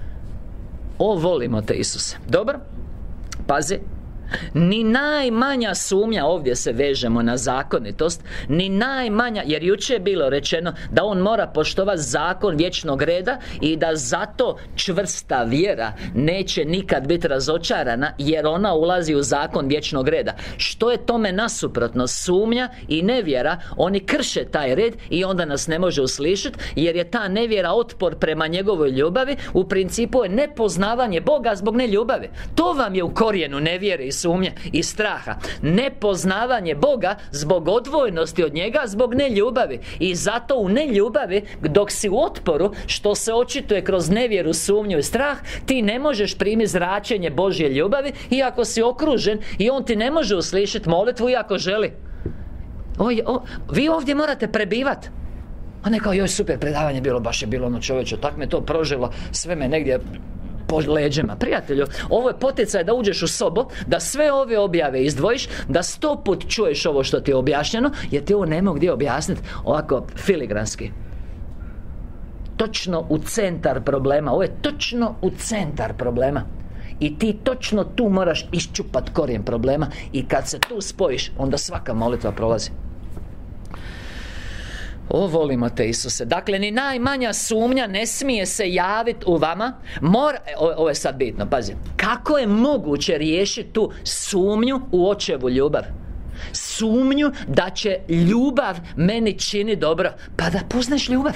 O, volimo te, Isuse. Dobro? Pazi. Ni najmanja sumnja, ovdje se vežemo na zakonitost, ni najmanja, jer jučer je bilo rečeno da on mora poštovati zakon vječnog reda i da zato čvrsta vjera neće nikad biti razočarana, jer ona ulazi u zakon vječnog reda. Što je tome nasuprotno? Sumnja i nevjera, oni krše taj red i onda nas ne može uslišiti, jer je ta nevjera otpor prema njegovoj ljubavi. U principu je nepoznavanje Boga zbog neljubavi. To vam je u korijenu nevjere i sumnje i straha. Nepoznavanje Boga zbog odvojenosti od njega, zbog neljubavi. I zato u neljubavi, dok si u otporu, što se očituje kroz nevjeru, sumnju i strah, ti ne možeš primiti zračenje Božje ljubavi, iako si okružen, i on ti ne može uslišiti molitvu iako želi. Oj, o, vi ovdje morate prebivati. A ne kao, joj, super predavanje bilo, baš je bilo ono, čovječe, tak me to prožilo, sve me negdje po leđima. Prijatelju, ovo je poticaj da uđeš u sobu, da sve ove objave izdvojiš, da sto put čuješ ovo što ti je objašnjeno, jer ti ovo ne mogu gdje objasniti ovako filigranski. Točno u centar problema. Ovo je točno u centar problema. I ti točno tu moraš iščupat korijen problema, i kad se tu spojiš, onda svaka molitva prolazi. O, volimo te, Isuse. Dakle, ni najmanja sumnja ne smije se javiti u vama. Mora, o, ovo je sad bitno, pazi. Kako je moguće riješiti tu sumnju u očevu ljubav? Sumnju da će ljubav meni čini dobro. Pa da poznaš ljubav.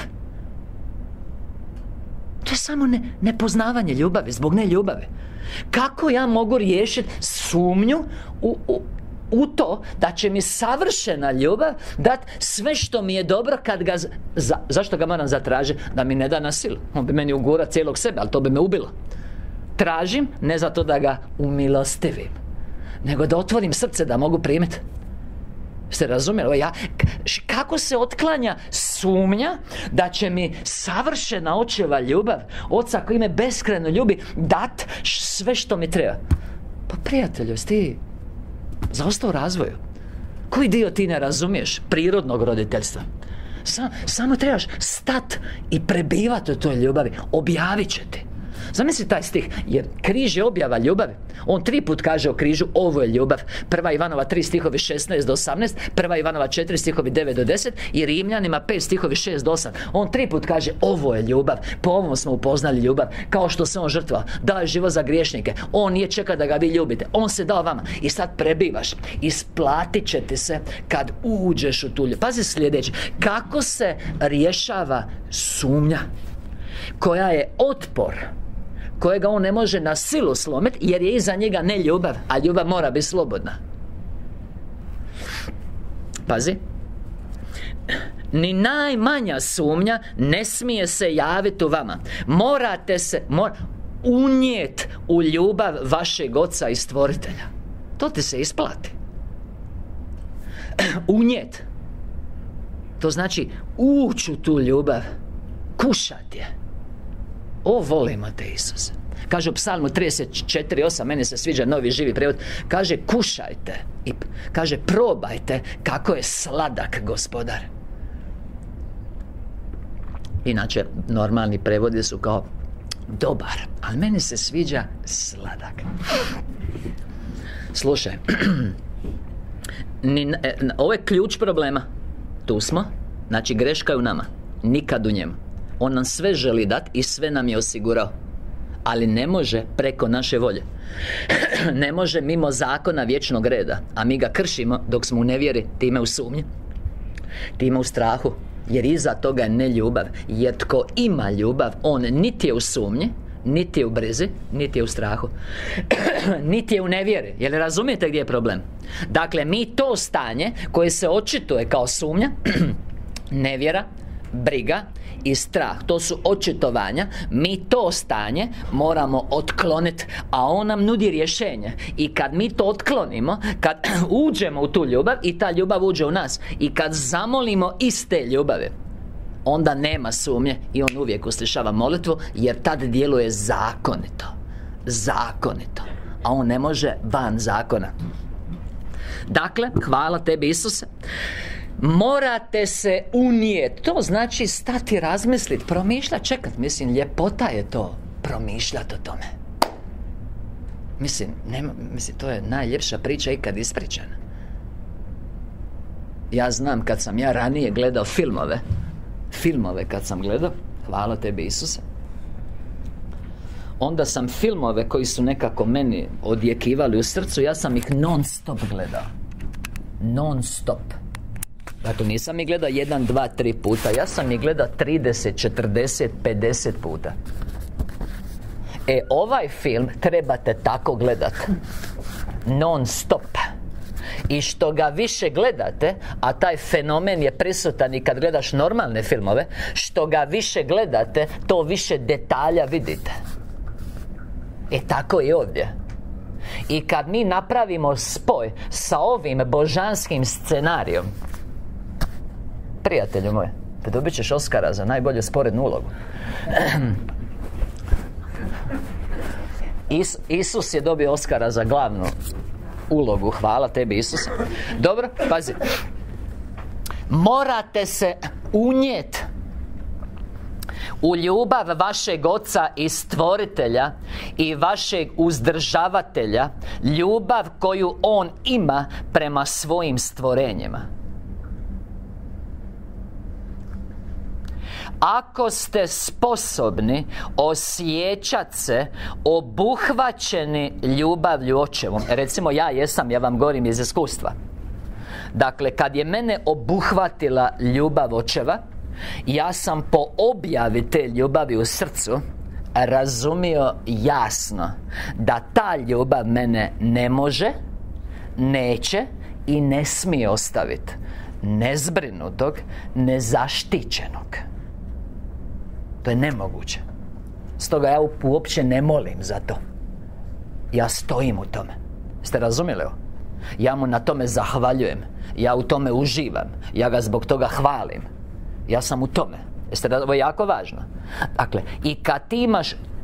To je samo ne, nepoznavanje ljubavi, zbog neljubavi. Kako ja mogu riješiti sumnju u, u u to da će mi savršena ljubav dat sve što mi je dobro kad ga... Za, zašto ga moram zatražiti? Da mi ne da na silu. On bi meni ugura cijelog sebe, ali to bi me ubilo. Tražim ne zato da ga umilostivim, nego da otvorim srce da mogu primiti. Ste razumjeli? Ja, kako se otklanja sumnja da će mi savršena očeva ljubav, oca koji me beskrajno ljubi, dat sve što mi treba? Pa prijatelju, sti Zaostao u razvoju. Koji dio ti ne razumiješ prirodnog roditeljstva? Sam, samo trebaš stat i prebivati u toj ljubavi. Objavit će ti. Zamisli taj stih, jer križ je objava ljubavi. On tri put kaže o križu, ovo je ljubav. Prva Ivanova tri stihovi šesnaest do osamnaest, Prva Ivanova četiri stihovi devet do deset i Rimljanima pet stihovi šest do osam. On tri put kaže, ovo je ljubav. Po ovom smo upoznali ljubav. Kao što se on žrtvovao, dao je život za griješnike. On nije čeka da ga vi ljubite. On se dao vama. I sad prebivaš. Isplatit će ti se kad uđeš u tu ljubav. Pazi sljedeće. Kako se rješava sumnja koja je otpor, kojega on ne može na silu slomiti, jer je iza njega ne ljubav, a ljubav mora biti slobodna. Pazi. Ni najmanja sumnja ne smije se javiti u vama. Morate se mor, unijet u ljubav vašeg Oca i Stvoritelja. To ti se isplati. Unijet. To znači ući u tu ljubav. Kušat je. O, volimo te, Isuse. Kaže u psalmu trideset četiri osam, meni se sviđa novi živi prijevod. Kaže, kušajte i kaže, probajte kako je sladak Gospodar. Inače, normalni prevodi su kao dobar, ali meni se sviđa sladak. Slušaj, ovo je ključ problema. Tu smo, znači greška je u nama, nikad u njemu. On nam sve želi dati i sve nam je osigurao, ali ne može preko naše volje. Ne može mimo zakona vječnog reda, a mi ga kršimo dok smo u nevjeri, time u sumnji, time u strahu, jer iza toga je neljubav. Jer tko ima ljubav, on niti je u sumnji, niti je u brizi, niti je u strahu, niti je u nevjeri. Jel razumijete gdje je problem? Dakle, mi to stanje koje se očituje kao sumnja, nevjera, briga i strah, to su očitovanja. Mi to stanje moramo otkloniti, a on nam nudi rješenje. I kad mi to otklonimo, kad uđemo u tu ljubav i ta ljubav uđe u nas, i kad zamolimo iste ljubave, onda nema sumnje i on uvijek uslišava molitvu, jer tad djeluje zakonito. Zakonito. A on ne može van zakona. Dakle, hvala tebi, Isuse. Morate se unijeti. To znači stati, razmisliti, promišljati, čekati. Mislim, ljepota je to, promišljati o tome. Mislim, nema, mislim, to je najljepša priča ikad ispričana. Ja znam, kad sam ja ranije gledao filmove, filmove kad sam gledao, hvala tebi, Isuse, onda sam filmove koji su nekako meni odjekivali u srcu, ja sam ih non stop gledao. Non stop. Dakle, nisam ih gledao jedan, dva, tri puta. Ja sam ih gledao trideset, četrdeset, pedeset puta. E, ovaj film trebate tako gledat. Non stop. I što ga više gledate, a taj fenomen je prisutan i kad gledaš normalne filmove, što ga više gledate, to više detalja vidite. E, tako i ovdje. I kad mi napravimo spoj sa ovim božanskim scenarijom, prijatelju moj, te dobit ćeš Oskara za najbolju sporednu ulogu. Is, Isus je dobio Oskara za glavnu ulogu. Hvala tebi, Isuse. Dobro, pazi. Morate se unijeti u ljubav vašeg Oca i Stvoritelja i vašeg uzdržavatelja, ljubav koju On ima prema svojim stvorenjima. Ako ste sposobni osjećati se obuhvaćeni ljubavlju Očevom, recimo ja jesam, ja vam govorim iz iskustva. Dakle, kad je mene obuhvatila ljubav Očeva, ja sam po objavi te ljubavi u srcu razumio jasno da ta ljubav mene ne može, neće i ne smije ostaviti nezbrinutog, nezaštićenog. To je nemoguće. Stoga ja uopće ne molim za to. Ja stojim u tome. Ste razumjeli ovo? Ja mu na tome zahvaljujem. Ja u tome uživam. Ja ga zbog toga hvalim. Ja sam u tome. Jeste, ovo je jako važno. Dakle, i kad ti imaš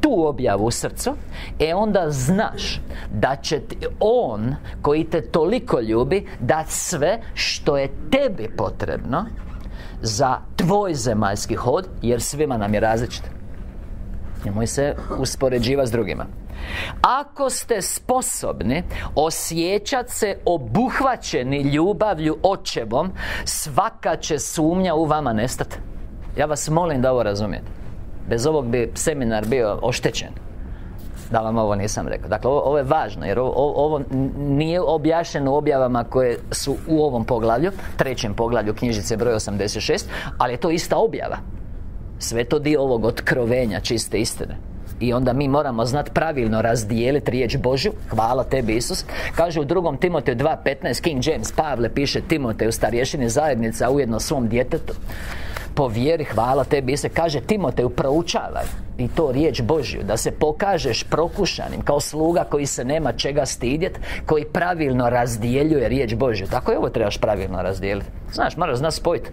tu objavu u srcu, e onda znaš da će ti On, koji te toliko ljubi, dati sve što je tebi potrebno za tvoj zemaljski hod, jer svima nam je različit. Nemoj se uspoređivati s drugima. Ako ste sposobni osjećati se obuhvaćeni ljubavlju Očevom, svaka će sumnja u vama nestati. Ja vas molim da ovo razumijete. Bez ovog bi seminar bio oštećen, da vam ovo nisam rekao. Dakle, ovo, ovo je važno, jer ovo, ovo nije objašnjeno u objavama koje su u ovom poglavlju, trećem poglavlju knjižice broj osamdeset šest, ali je to ista objava. Sve to dio ovog otkrovenja čiste istine. I onda mi moramo znati pravilno razdijeliti riječ Božju. Hvala tebi, Isus. Kaže u drugom Timoteju dva petnaest, King James, Pavle piše Timoteju, starješini zajednica, a ujedno svom djetetu, po vjeri, hvala tebi, se kaže Timoteju, proučavaj i to riječ Božju, da se pokažeš prokušanim kao sluga koji se nema čega stidjeti, koji pravilno razdjeljuje riječ Božju. Tako i ovo trebaš pravilno razdijeliti. Znaš, moraš znati spojiti.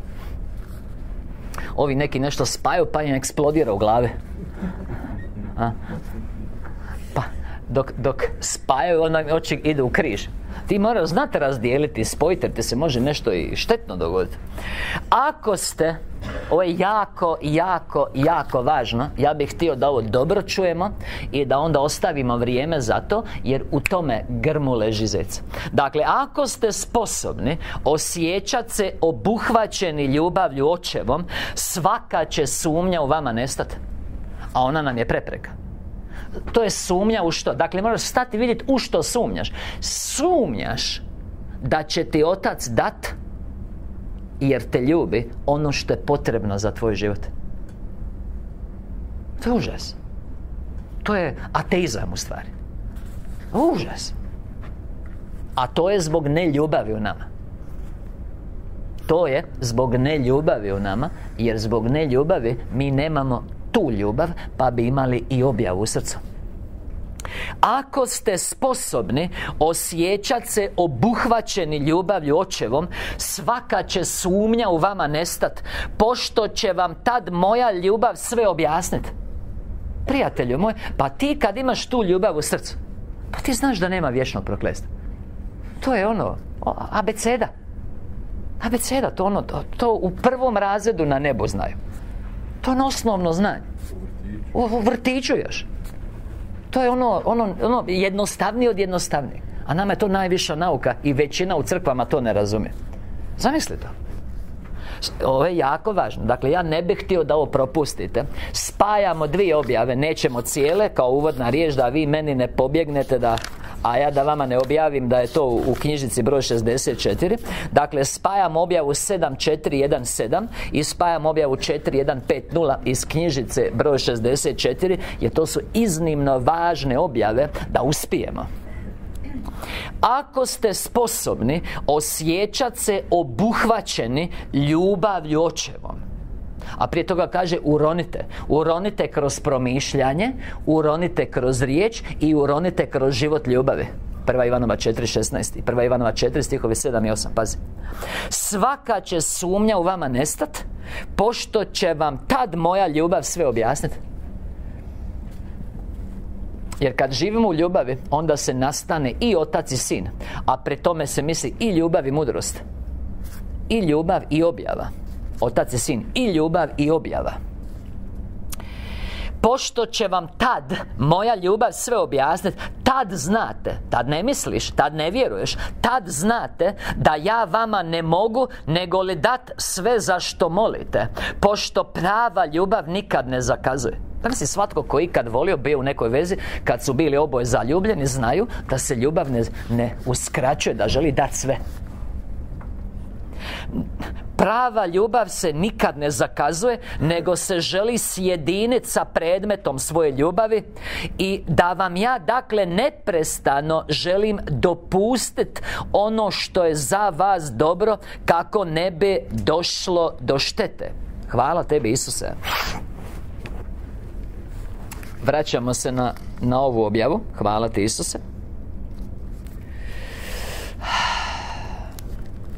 Ovi neki nešto spaju pa im eksplodira u glavi. A? Pa dok, dok spajaju, onda oči idu u križ. Ti moraš znati razdijeliti, spojiti, jer ti se može nešto i štetno dogoditi. Ako ste, ovo je jako, jako, jako važno, ja bih htio da ovo dobro čujemo i da onda ostavimo vrijeme za to, jer u tome grmu leži zec. Dakle, ako ste sposobni osjećati se obuhvaćeni ljubavlju Očevom, svaka će sumnja u vama nestati. A ona nam je prepreka. To je sumnja u što? Dakle, moraš stati i vidjeti u što sumnjaš. Sumnjaš da će ti Otac dat, jer te ljubi, ono što je potrebno za tvoj život. To je užas. To je ateizam u stvari. Užas. A to je zbog neljubavi u nama. To je zbog neljubavi u nama, jer zbog neljubavi mi nemamo tu ljubav, pa bi imali i objavu u srcu. Ako ste sposobni osjećati se obuhvaćeni ljubavlju Očevom, svaka će sumnja u vama nestat, pošto će vam tad moja ljubav sve objasniti. Prijatelju moj, pa ti kad imaš tu ljubav u srcu, pa ti znaš da nema vječnog prokletstva. To je ono, abeceda. Abeceda, to ono, to, to u prvom razredu na nebu znaju. To je ono osnovno znanje. U vrtiću još. To je ono, ono, ono jednostavnije od jednostavnije. A nama je to najviša nauka i većina u crkvama to ne razumije. Zamisli to. Ovo je jako važno. Dakle, ja ne bih htio da ovo propustite. Spajamo dvije objave, nećemo cijele kao uvodna riječ, da vi meni ne pobjegnete, da, a ja da vama ne objavim da je to u knjižici broj šezdeset četiri. Dakle, spajamo objavu sedam četiri jedan sedam i spajamo objavu četiri jedan pet nula iz knjižice broj šezdeset četiri, jer to su iznimno važne objave da uspijemo. Ako ste sposobni osjećati se obuhvaćeni ljubavlju Očevom, a prije toga kaže uronite. Uronite kroz promišljanje, uronite kroz riječ i uronite kroz život ljubavi. Prva Ivanova četiri šesnaest i Prva Ivanova četiri stihovi sedam i osam. Pazi. Svaka će sumnja u vama nestat, pošto će vam tad moja ljubav sve objasniti. Jer kad živimo u ljubavi, onda se nastane i Otac i Sin, a pri tome se misli i ljubav i mudrost, i ljubav i objava. Otac i Sin, i ljubav i objava. Pošto će vam tad moja ljubav sve objasniti, tad znate, tad ne misliš, tad ne vjeruješ, tad znate da ja vama ne mogu nego li dat sve za što molite, pošto prava ljubav nikad ne zakazuje. Tako si svatko koji ikad volio, bio u nekoj vezi, kad su bili oboje zaljubljeni, znaju da se ljubav ne, ne uskraćuje, da želi dati sve. Prava ljubav se nikad ne zakazuje, nego se želi sjediniti sa predmetom svoje ljubavi, i da vam ja dakle neprestano želim dopustiti ono što je za vas dobro, kako ne bi došlo do štete. Hvala tebi, Isuse. Vraćamo se na, na ovu objavu. Hvala ti, Isuse.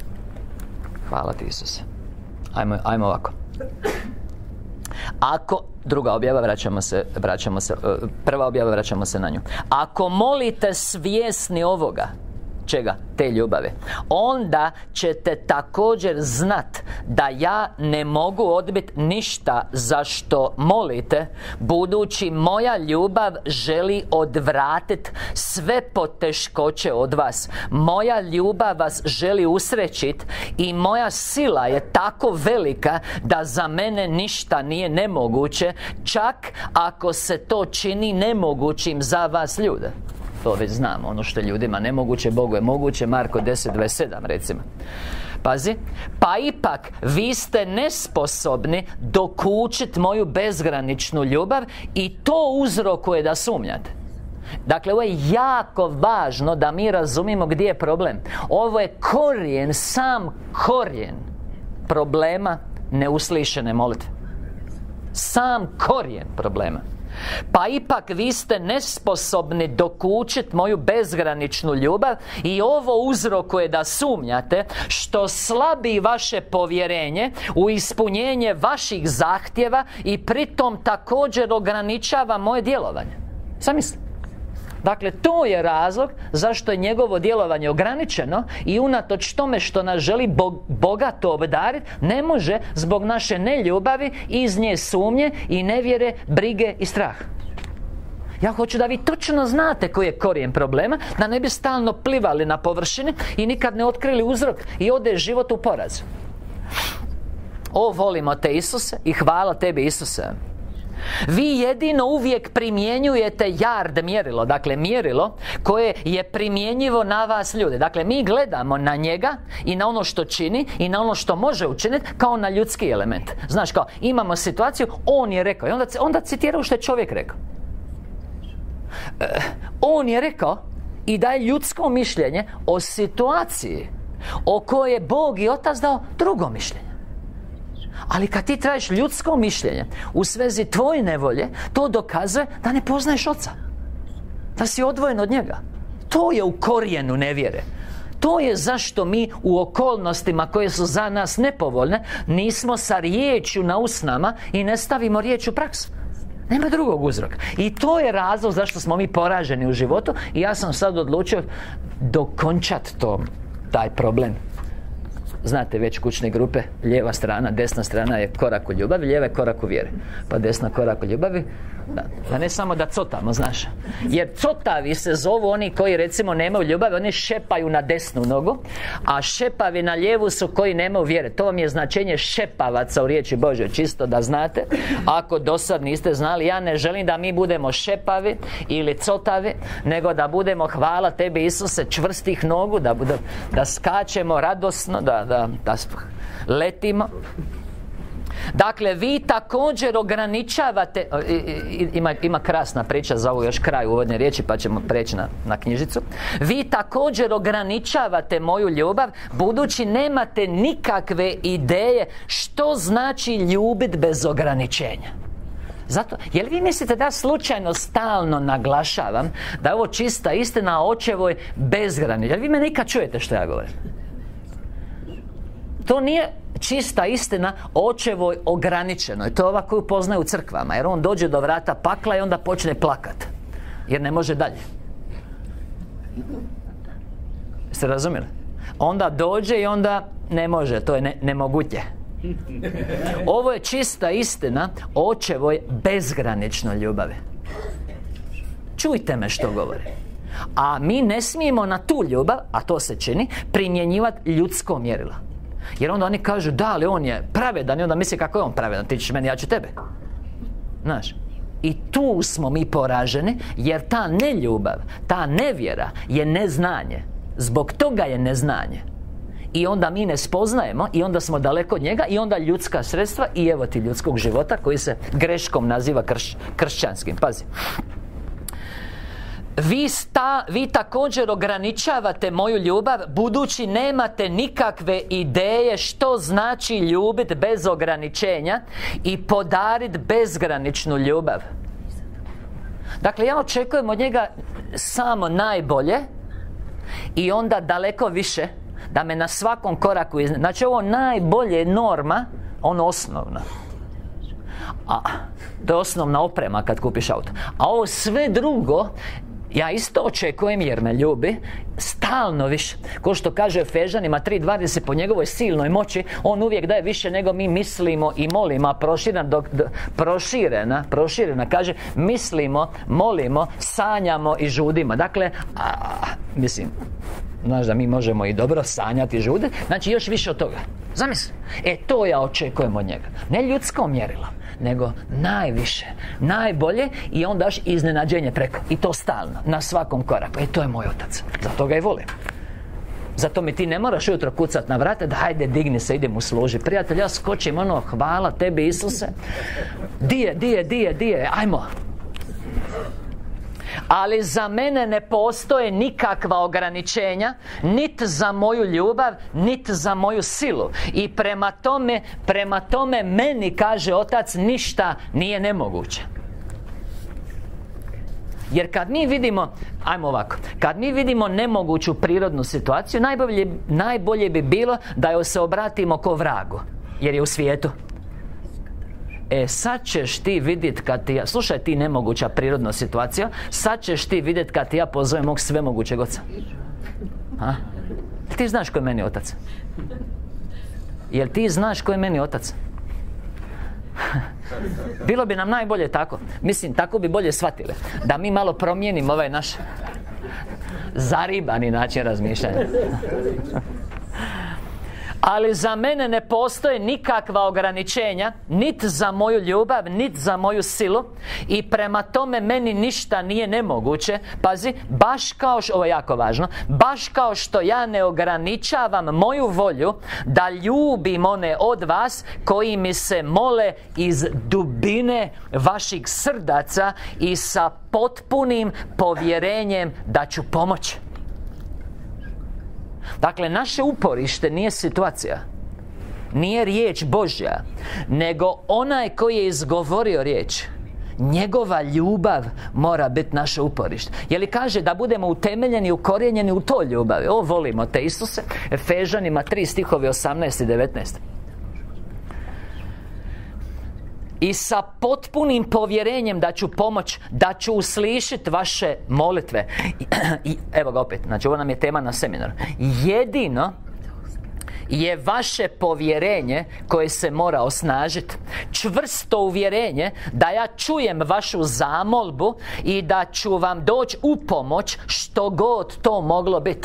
Hvala ti, Isuse. Ajmo, ajmo ovako. Ako, Druga objava, vraćamo se, vraćamo se, prva objava, vraćamo se na nju. Ako molite svjesni ovoga, čega? Te ljubave, onda ćete također znat da ja ne mogu odbiti ništa za što molite, budući moja ljubav želi odvratiti sve poteškoće od vas. Moja ljubav vas želi usrećit i moja sila je tako velika da za mene ništa nije nemoguće, čak ako se to čini nemogućim za vas ljude. To već znamo, ono što je ljudima nemoguće, Bogu je moguće, Marko deset dvadeset sedam recimo. Pazi, pa ipak vi ste nesposobni dokučiti moju bezgraničnu ljubav i to uzrokuje da sumnjate. Dakle, ovo je jako važno da mi razumijemo gdje je problem. Ovo je korijen, sam korijen problema neuslišene molitve. Sam korijen problema. Pa ipak vi ste nesposobni dokučiti moju bezgraničnu ljubav i ovo uzrokuje da sumnjate, što slabi vaše povjerenje u ispunjenje vaših zahtjeva i pritom također ograničava moje djelovanje. Sam mislim. Dakle, to je razlog zašto je njegovo djelovanje ograničeno i unatoč tome što nas želi bog, bogato obdariti, ne može zbog naše neljubavi iz nje sumnje i nevjere, brige i straha. Ja hoću da vi točno znate koji je korijen problema, da ne bi stalno plivali na površini i nikad ne otkrili uzrok i ode život u porazu. O, volimo te Isuse i hvala tebi Isuse. Vi jedino uvijek primjenjujete yard mjerilo, dakle mjerilo koje je primjenjivo na vas ljude. Dakle, mi gledamo na njega i na ono što čini i na ono što može učiniti kao na ljudski element. Znaš, kao imamo situaciju, on je rekao i onda, onda citiraju što je čovjek rekao. E, on je rekao i daje ljudsko mišljenje o situaciji o kojoj je Bog i Otac dao drugo mišljenje. Ali kad ti tražiš ljudsko mišljenje u svezi tvoje nevolje, to dokazuje da ne poznaješ Oca, da si odvojen od njega. To je u korijenu nevjere. To je zašto mi u okolnostima koje su za nas nepovoljne nismo sa riječju na usnama i ne stavimo riječ u praksu. Nema drugog uzroka. I to je razlog zašto smo mi poraženi u životu i ja sam sad odlučio dokončati to, taj problem. Znate već kućne grupe, lijeva strana, desna strana je korak u ljubavi, lijeva je korak u vjeri. Pa desna korak u ljubavi, da, da ne samo da cotamo, znaš. Jer cotavi se zovu oni koji recimo nemaju ljubavi, oni šepaju na desnu nogu, a šepavi na lijevu su koji nemaju vjere. To vam je značenje šepavaca u riječi Božjoj, čisto da znate. Ako do sad niste znali, ja ne želim da mi budemo šepavi ili cotavi, nego da budemo, hvala tebi Isuse, čvrstih nogu, da, da, da skačemo radosno, da Da, da letimo. Dakle, vi također ograničavate, ima, ima krasna priča za ovu još kraj uvodne riječi, pa ćemo preći na, na knjižicu. Vi također ograničavate moju ljubav, budući nemate nikakve ideje što znači ljubit bez ograničenja. Zato, je li vi mislite da ja slučajno stalno naglašavam da je ovo čista istina, očevoj bezgranična? Je li vi me nikad čujete što ja govorim? To nije čista istina očevoj ograničenoj. To je ova koju poznaju u crkvama. Jer on dođe do vrata pakla i onda počne plakat. Jer ne može dalje. Jeste razumjeli? Onda dođe i onda ne može. To je ne, nemoguće. Ovo je čista istina očevoj bezgraničnoj ljubavi. Čujte me što govori. A mi ne smijemo na tu ljubav, a to se čini, primjenjivati ljudsko mjerilo. Jer onda oni kažu, da, ali on je pravedan i onda misli kako je on pravedan, ti ćeš meni, ja ću tebe. Znaš, i tu smo mi poraženi, jer ta neljubav, ta nevjera je neznanje. Zbog toga je neznanje. I onda mi ne spoznajemo i onda smo daleko od njega i onda ljudska sredstva i evo ti ljudskog života koji se greškom naziva krš, kršćanskim. Pazi. Vi, sta, vi također ograničavate moju ljubav, budući nemate nikakve ideje što znači ljubiti bez ograničenja i podariti bezgraničnu ljubav. Dakle, ja očekujem od njega samo najbolje i onda daleko više, da me na svakom koraku izne. Znači, ovo najbolje je norma, ono osnovno. A To je osnovna oprema kad kupiš auto. A ovo sve drugo ja isto očekujem jer me ljubi stalno više. Ko što kaže Efežanima tri dvadeset, po njegovoj silnoj moći on uvijek daje više nego mi mislimo i molimo. A proširena, dok, d, proširena, proširena kaže mislimo, molimo, sanjamo i žudimo. Dakle, a, mislim, znaš da mi možemo i dobro sanjati i žuditi. Znači još više od toga. Zamisli. E to ja očekujem od njega. Ne ljudsko mjerilo, nego najviše, najbolje, i onda još iznenađenje preko. I to stalno, na svakom koraku. E to je moj otac. Zato ga i volim. Zato mi ti ne moraš ujutro kucat na vrate da hajde digni se, idem u služi. Prijatelj, ja skočim ono, hvala tebi Isuse. Dije, dije, dije, dije, ajmo. Ali za mene ne postoje nikakva ograničenja, nit za moju ljubav, nit za moju silu. I prema tome, prema tome meni, kaže otac, ništa nije nemoguće. Jer kad mi vidimo, ajmo ovako, kad mi vidimo nemoguću prirodnu situaciju, najbolje, najbolje bi bilo da joj se obratimo ko vragu, jer je u svijetu. E, sad ćeš ti vidjet kad ti ja... Slušaj ti nemoguća prirodna situacija. Sad ćeš ti vidjet kad ti ja pozovem mog svemogućeg oca. A? Ti znaš ko je meni otac? Jel ti znaš ko je meni otac? Bilo bi nam najbolje tako. Mislim, tako bi bolje shvatili. Da mi malo promijenimo ovaj naš zaribani način razmišljanja. Ali za mene ne postoje nikakva ograničenja, nit za moju ljubav, nit za moju silu. I prema tome meni ništa nije nemoguće. Pazi, baš kao što, ovo je jako važno, baš kao što ja ne ograničavam moju volju da ljubim one od vas koji mi se mole iz dubine vaših srdaca i sa potpunim povjerenjem da ću pomoći. Dakle, naše uporište nije situacija, nije riječ Božja, nego onaj koji je izgovorio riječ. Njegova ljubav mora biti naše uporište. Je li kaže da budemo utemeljeni, ukorijenjeni u toj ljubavi? O, volimo te Isuse. Efežanima tri stihovi osamnaest i devetnaest. I sa potpunim povjerenjem da ću pomoć, da ću uslišiti vaše molitve. I, i, evo ga opet, znači ovo nam je tema na seminaru. Jedino je vaše povjerenje koje se mora osnažiti. Čvrsto uvjerenje da ja čujem vašu zamolbu i da ću vam doći u pomoć što god to moglo biti.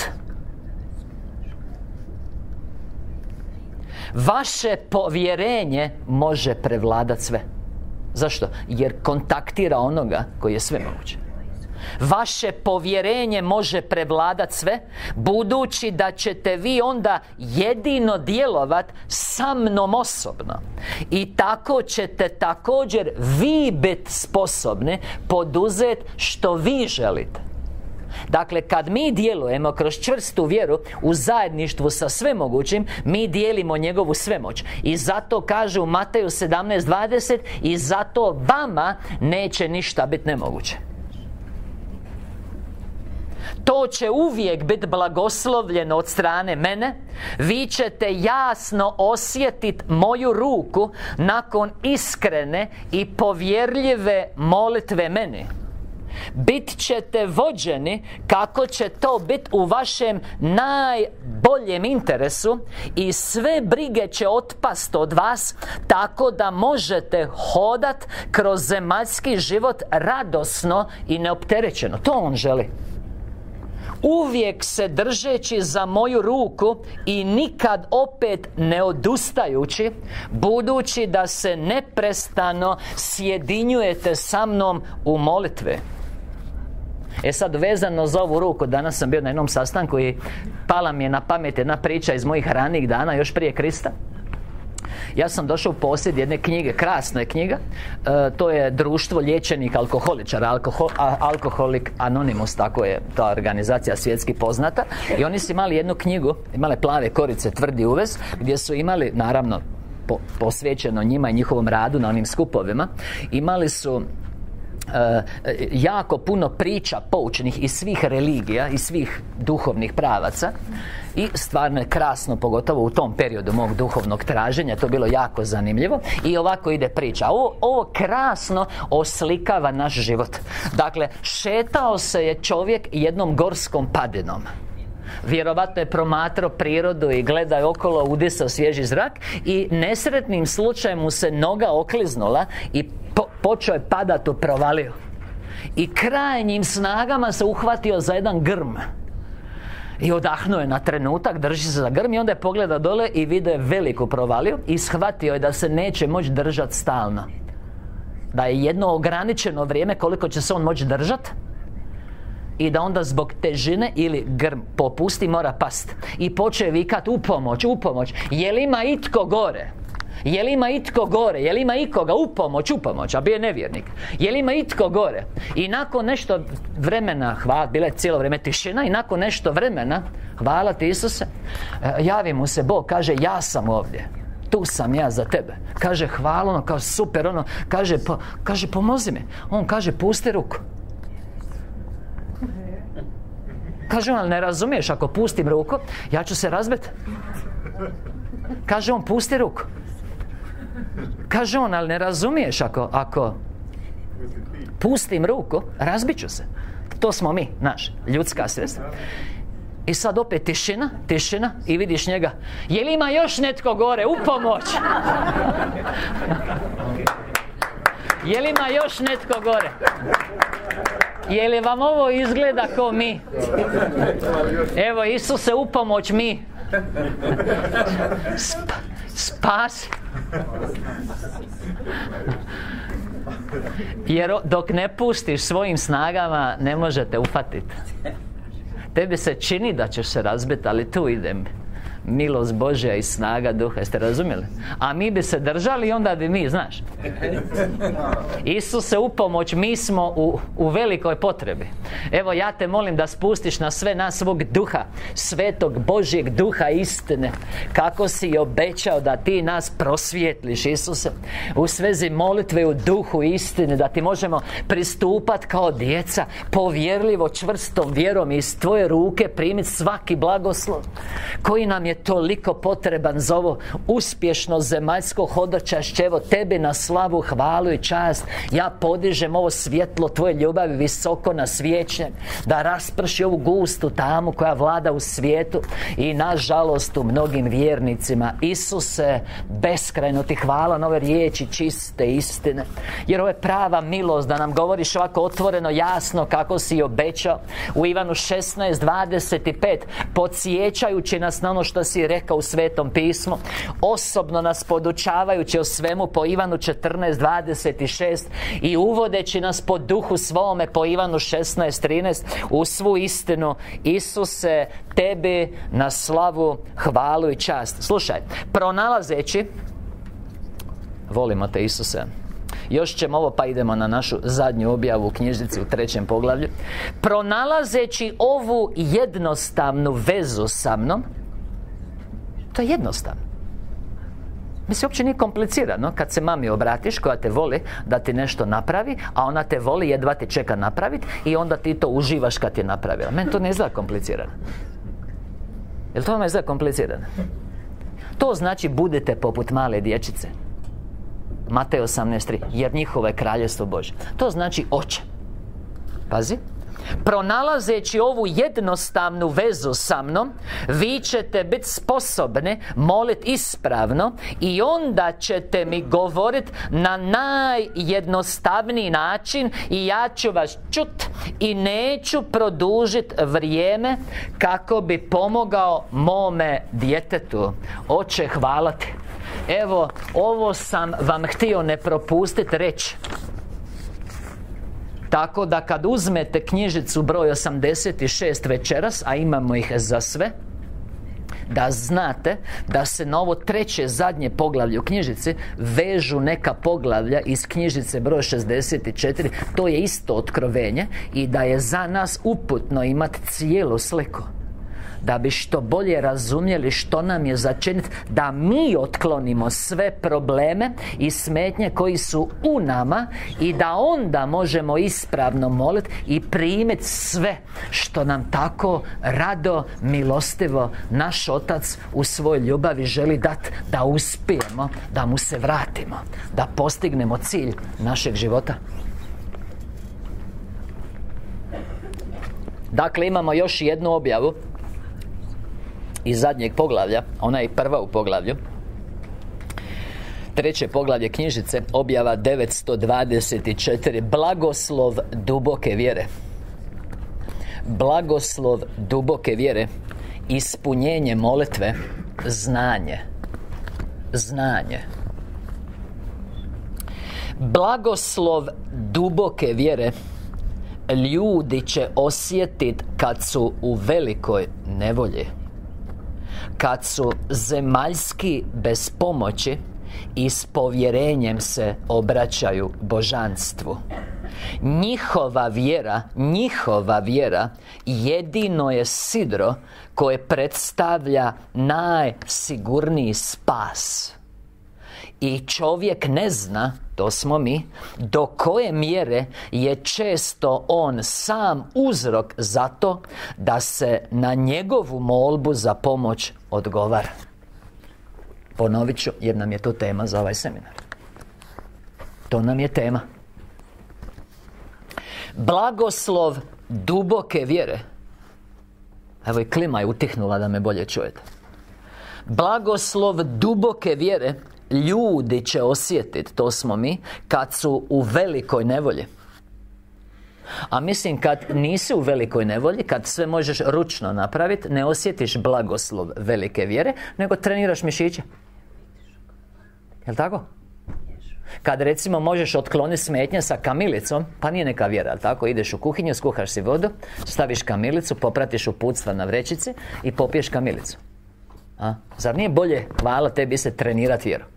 Vaše povjerenje može prevladati sve. Zašto? Jer kontaktira onoga koji je sve moguće. Vaše povjerenje može prevladati sve, budući da ćete vi onda jedino djelovat sa mnom osobno. I tako ćete također vi biti sposobni poduzeti što vi želite. Dakle, kad mi djelujemo kroz čvrstu vjeru u zajedništvu sa svemogućim, mi dijelimo njegovu svemoć. I zato kaže u Mateju sedamnaest dvadeset, i zato vama neće ništa biti nemoguće. To će uvijek biti blagoslovljeno od strane mene. Vi ćete jasno osjetiti moju ruku nakon iskrene i povjerljive molitve meni. Bit ćete vođeni kako će to biti u vašem najboljem interesu i sve brige će otpast od vas, tako da možete hodat kroz zemaljski život radosno i neopterećeno. To on želi. Uvijek se držeći za moju ruku i nikad opet ne odustajući, budući da se neprestano sjedinjujete sa mnom u molitve. E sad, vezano za ovu ruku, danas sam bio na jednom sastanku i pala mi je na pamet jedna priča iz mojih ranijih dana, još prije Krista. Ja sam došao u posjed jedne knjige, krasna je knjiga, e, to je društvo liječenih alkoholičara, Alkohol, Alkoholik Anonymous, tako je ta organizacija svjetski poznata. I oni su imali jednu knjigu, imale plave korice, tvrdi uvez, gdje su imali, naravno, po, posvećeno njima i njihovom radu na onim skupovima, imali su E, jako puno priča poučnih iz svih religija, iz svih duhovnih pravaca, i stvarno je krasno, pogotovo u tom periodu mog duhovnog traženja, to je bilo jako zanimljivo. I ovako ide priča. Ovo, ovo krasno oslikava naš život. Dakle, šetao se je čovjek jednom gorskom padinom. Vjerovatno je promatrao prirodu i gledao okolo, udisao svježi zrak, i nesretnim slučajem mu se noga okliznula i po, počeo je padati u provaliju. I krajnjim snagama se uhvatio za jedan grm i odahnuo je na trenutak, drži se za grm, i onda je pogledao dole i vidio je veliku provaliju i shvatio je da se neće moći držati stalno, da je jedno ograničeno vrijeme koliko će se on moći držati, i da onda zbog težine ili grm popusti mora past. I počeo vikat: u pomoć, u pomoć, je li ima itko gore? Je li ima itko gore? Je li ima ikoga? U pomoć, u pomoć. A bio je nevjernik. Je li ima itko gore? I nakon nešto vremena, hvala, bila je cijelo vrijeme tišina, i nakon nešto vremena, hvala ti Isuse, javi mu se Bog, kaže: ja sam ovdje, tu sam ja za tebe. Kaže: hvala, ono, kao super, ono, kaže, po, kaže pomozi mi. On kaže: pusti ruku. Kaže on: ali ne razumiješ, ako pustim ruku, ja ću se razbiti. Kaže on: pusti ruku. Kaže on: ali ne razumiješ, ako, ako pustim ruku, razbit ću se. To smo mi, naš, ljudska sredstva. I sad opet tišina, tišina, i vidiš njega: je li ima još netko gore? U pomoć! Je li ima još netko gore? Je li vam ovo izgleda kao mi? Evo, Isuse, u pomoć mi. Sp spasi. Jer dok ne pustiš svojim snagama, ne možete ufatiti. Tebi se čini da ćeš se razbiti, ali tu idem. Milost Božja i snaga Duha. Jeste razumjeli? A mi bi se držali i onda bi mi, znaš. Isuse, u pomoć, mi smo u, u velikoj potrebi. Evo, ja te molim da spustiš na sve nas svog Duha, Svetog Božjeg Duha istine, kako si obećao da ti nas prosvijetliš, Isuse, u svezi molitve u Duhu istine, da ti možemo pristupat kao djeca, povjerljivo, čvrstom vjerom, iz tvoje ruke primiti svaki blagoslov koji nam je toliko potreban za ovo uspješno zemaljsko hodočašće. Evo, tebi na slavu, hvalu i čast ja podižem ovo svjetlo tvoje ljubavi visoko na svijećnjak, da rasprši ovu gustu tamu koja vlada u svijetu i nažalost u mnogim vjernicima. Isuse, beskrajno ti hvala na ove riječi čiste istine, jer ovo je prava milost da nam govoriš ovako otvoreno, jasno, kako si obećao u Ivanu šesnaest dvadeset pet, podsjećajući nas na ono što si rekao u Svetom pismu, osobno nas podučavajući o svemu po Ivanu četrnaest dvadeset šest i uvodeći nas po duhu svome po Ivanu šesnaest trinaest u svu istinu. Isuse, tebi na slavu, hvalu i čast. Slušaj, pronalazeći, volimo te Isuse, još ćemo ovo, pa idemo na našu zadnju objavu u knjižnici u trećem poglavlju. Pronalazeći ovu jednostavnu vezu sa mnom, to je jednostavno. Mislim, uopće nije komplicirano kad se mami obratiš, koja te voli da ti nešto napravi, a ona te voli, jedva ti čeka napraviti, i onda ti to uživaš kad je napravila. Meni to ne izgleda komplicirano. Jel to vam izgleda komplicirano? To znači budite poput male dječice. Matej osamnaest tri, jer njihovo je kraljevstvo Božje. To znači oče. Pazi. Pronalazeći ovu jednostavnu vezu sa mnom, vi ćete biti sposobni moliti ispravno, i onda ćete mi govoriti na najjednostavniji način, i ja ću vas čut i neću produžiti vrijeme kako bi pomogao mome djetetu. Oče, hvala ti. Evo, ovo sam vam htio ne propustiti reći. Tako da kad uzmete knjižicu broj osamdeset šest večeras, a imamo ih za sve, da znate da se na ovo treće zadnje poglavlje u knjižici vežu neka poglavlja iz knjižice broj šezdeset četiri. To je isto otkrovenje, i da je za nas uputno imati cijelu sliku. da bi što bolje razumjeli što nam je za činiti, da mi otklonimo sve probleme i smetnje koji su u nama, i da onda možemo ispravno moliti i primiti sve što nam tako rado, milostivo naš Otac u svojoj ljubavi želi dati, da uspijemo, da mu se vratimo, da postignemo cilj našeg života. Dakle, imamo još jednu objavu iz zadnjeg poglavlja, ona je prva u poglavlju. Treće poglavlje knjižice, objava devetsto dvadeset četiri. Blagoslov duboke vjere. Blagoslov duboke vjere. Ispunjenje molitve. Znanje. Znanje. Blagoslov duboke vjere ljudi će osjetiti kad su u velikoj nevolji, kad su zemaljski bez pomoći i s povjerenjem se obraćaju božanstvu. Njihova vjera, njihova vjera jedino je sidro koje predstavlja najsigurniji spas. I čovjek ne zna, to smo mi, do koje mjere je često on sam uzrok za to da se na njegovu molbu za pomoć odgovara. Ponovit ću, jer nam je to tema za ovaj seminar. To nam je tema. Blagoslov duboke vjere. Evo i klima je utihnula da me bolje čujete. Blagoslov duboke vjere ljudi će osjetiti, to smo mi, kad su u velikoj nevolji. A mislim, kad nisi u velikoj nevolji, kad sve možeš ručno napraviti, ne osjetiš blagoslov velike vjere, nego treniraš mišiće. Jel' tako? Kad recimo možeš otkloniti smetnje sa kamilicom, pa nije neka vjera, jel' tako? Ideš u kuhinju, skuhaš si vodu, staviš kamilicu, popratiš uputstva na vrećici i popiješ kamilicu. A? Zar nije bolje, hvala tebi, se trenirati vjeru?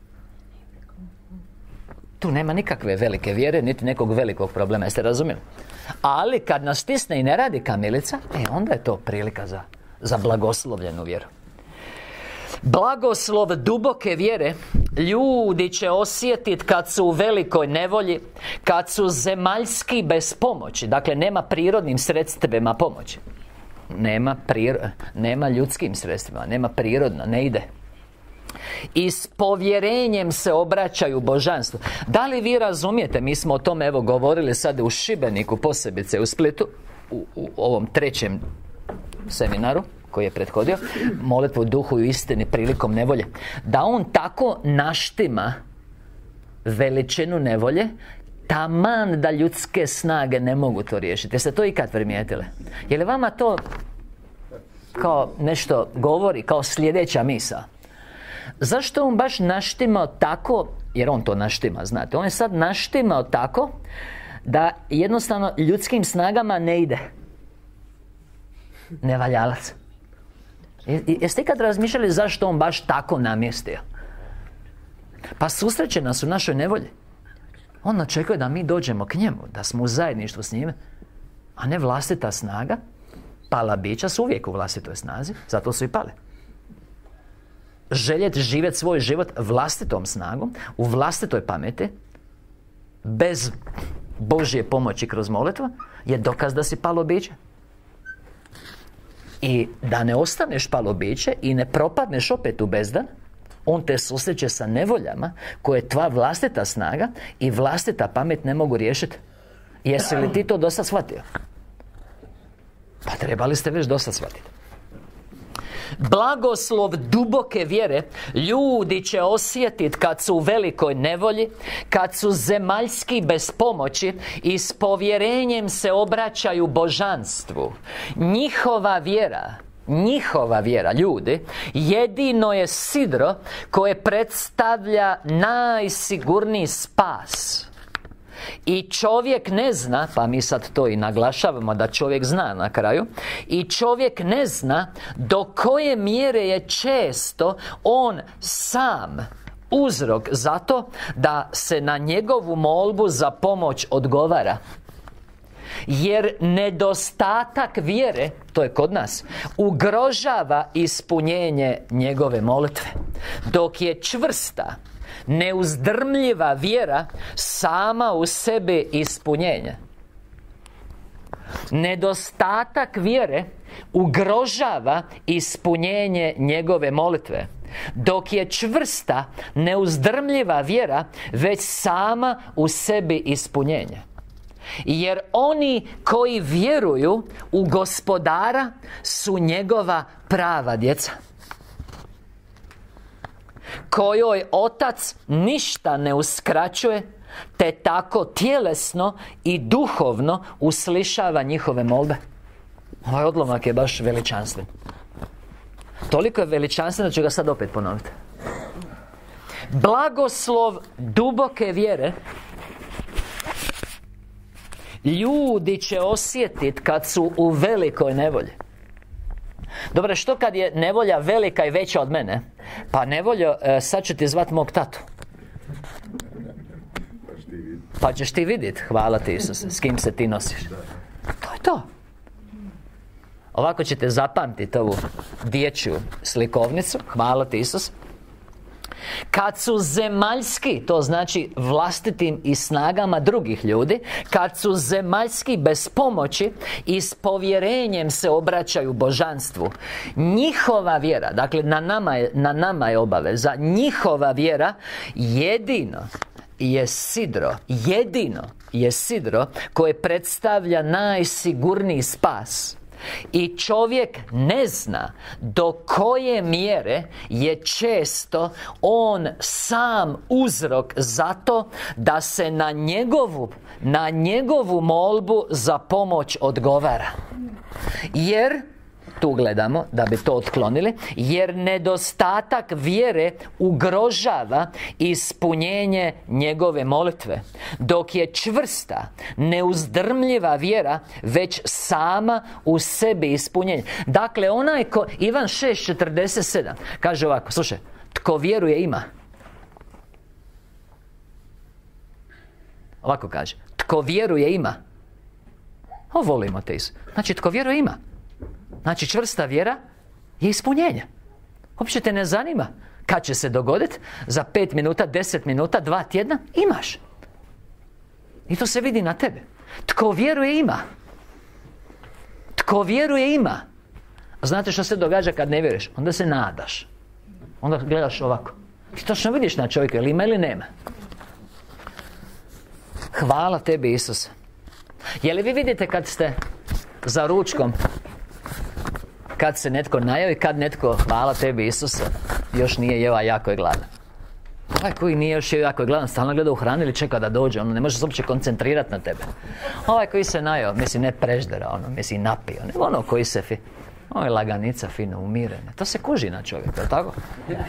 Tu nema nikakve velike vjere, niti nekog velikog problema, jeste razumjeli? Ali kad nas stisne i ne radi kamilica, e, onda je to prilika za, za blagoslovljenu vjeru. Blagoslov duboke vjere ljudi će osjetiti kad su u velikoj nevolji, kad su zemaljski bez pomoći. Dakle, nema prirodnim sredstvima pomoći. Nema, prir- nema ljudskim sredstvima, nema prirodno, ne ide. I s povjerenjem se obraćaju božanstvu. Da li vi razumijete, mi smo o tome evo govorili sad u Šibeniku, posebice u Splitu, u, u ovom trećem seminaru koji je prethodio, molitvu duhu i istini prilikom nevolje, da on tako naštima veličinu nevolje, taman da ljudske snage ne mogu to riješiti. Jeste to ikad primijetili? Je li vama to kao nešto govori, kao sljedeća misa? Zašto on baš naštimao tako, jer on to naštima, znate, on je sad naštimao tako da jednostavno ljudskim snagama ne ide. Nevaljalac. Jeste ikad razmišljali zašto on baš tako namjestio? Pa susreće nas u našoj nevolji. On očekuje da mi dođemo k njemu, da smo u zajedništvu s njime, a ne vlastita snaga. Pala bića su uvijek u vlastitoj snazi, zato su i pale. Željeti živjeti svoj život vlastitom snagom, u vlastitoj pameti, bez Božje pomoći kroz molitvu, je dokaz da si palo biće. I da ne ostaneš palo biće i ne propadneš opet u bezdan, on te susreće sa nevoljama koje tva vlastita snaga i vlastita pamet ne mogu riješiti. Jesi li ti to dosta shvatio? Pa trebali ste već dosta shvatiti. Blagoslov duboke vjere ljudi će osjetiti kad su u velikoj nevolji, kad su zemaljski bez pomoći i s povjerenjem se obraćaju božanstvu. Njihova vjera, njihova vjera, ljudi, jedino je sidro koje predstavlja najsigurniji spas. I čovjek ne zna, pa mi sad to i naglašavamo da čovjek zna na kraju, i čovjek ne zna do koje mjere je često on sam uzrok za to da se na njegovu molbu za pomoć odgovara. Jer nedostatak vjere, to je kod nas, ugrožava ispunjenje njegove molitve, dok je čvrsta, neuzdrmljiva vjera sama u sebi ispunjenje. Nedostatak vjere ugrožava ispunjenje njegove molitve, dok je čvrsta, neuzdrmljiva vjera već sama u sebi ispunjenje. Jer oni koji vjeruju u Gospodara su njegova prava djeca, kojoj Otac ništa ne uskraćuje, te tako tjelesno i duhovno uslišava njihove molbe. Ovaj odlomak je baš veličanstven. Toliko je veličanstven da ću ga sad opet ponoviti. Blagoslov duboke vjere ljudi će osjetiti kad su u velikoj nevolji. Dobro, što kad je nevolja velika i veća od mene? Pa nevoljo, e, sad ću ti zvat mog tatu. Pa ćeš ti vidjeti, hvala ti Isuse, s kim se ti nosiš. To je to. Ovako ćete zapamtiti ovu dječju slikovnicu, hvala ti Isus. Kad su zemaljski, to znači vlastitim i snagama drugih ljudi, kad su zemaljski bez pomoći i s povjerenjem se obraćaju božanstvu, njihova vjera, dakle na nama je, na nama je obaveza, njihova vjera jedino je sidro, jedino je sidro koje predstavlja najsigurniji spas. I čovjek ne zna do koje mjere je često on sam uzrok za to da se na njegovu, na njegovu molbu za pomoć odgovara. Jer tu gledamo, da bi to otklonili, jer nedostatak vjere ugrožava ispunjenje njegove molitve, dok je čvrsta, neuzdrmljiva vjera već sama u sebi ispunjenje. Dakle, onaj ko, Ivan šest četrdeset sedam kaže ovako, slušaj, tko vjeruje ima. Ovako kaže, tko vjeruje ima. O, volimo te Isu. Znači, tko vjeruje ima. Znači, čvrsta vjera je ispunjenje. Uopće te ne zanima kad će se dogoditi, za pet minuta, deset minuta, dva tjedna, imaš. I to se vidi na tebe. Tko vjeruje ima. Tko vjeruje ima. Znate što se događa kad ne vjeruješ? Onda se nadaš. Onda gledaš ovako. I točno vidiš na čovjeka, ili ima ili nema. Hvala tebi, Isuse. Je li vi vidite kad ste za ručkom, kad se netko najeo i kad netko, hvala tebi Isuse, još nije jeo, a jako je gladan? Ovaj koji nije još jeo, jako je gladan, stalno gleda u hranu ili čeka da dođe, ono ne može se uopće koncentrirati na tebe. Ovaj koji se najeo, mislim ne preždera, ono, mislim napio, nego ono koji se fi, ovo je laganica, fino, umirene. To se kuži na čovjeka, je tako?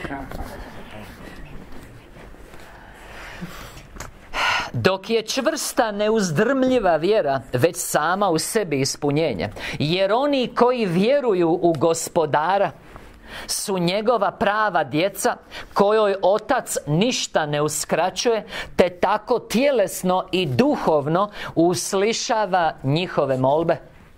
Dok je čvrsta, neuzdrmljiva vjera već sama u sebi ispunjenje. Jer oni koji vjeruju u Gospodara su njegova prava djeca, kojoj Otac ništa ne uskraćuje, te tako tjelesno i duhovno uslišava njihove molbe.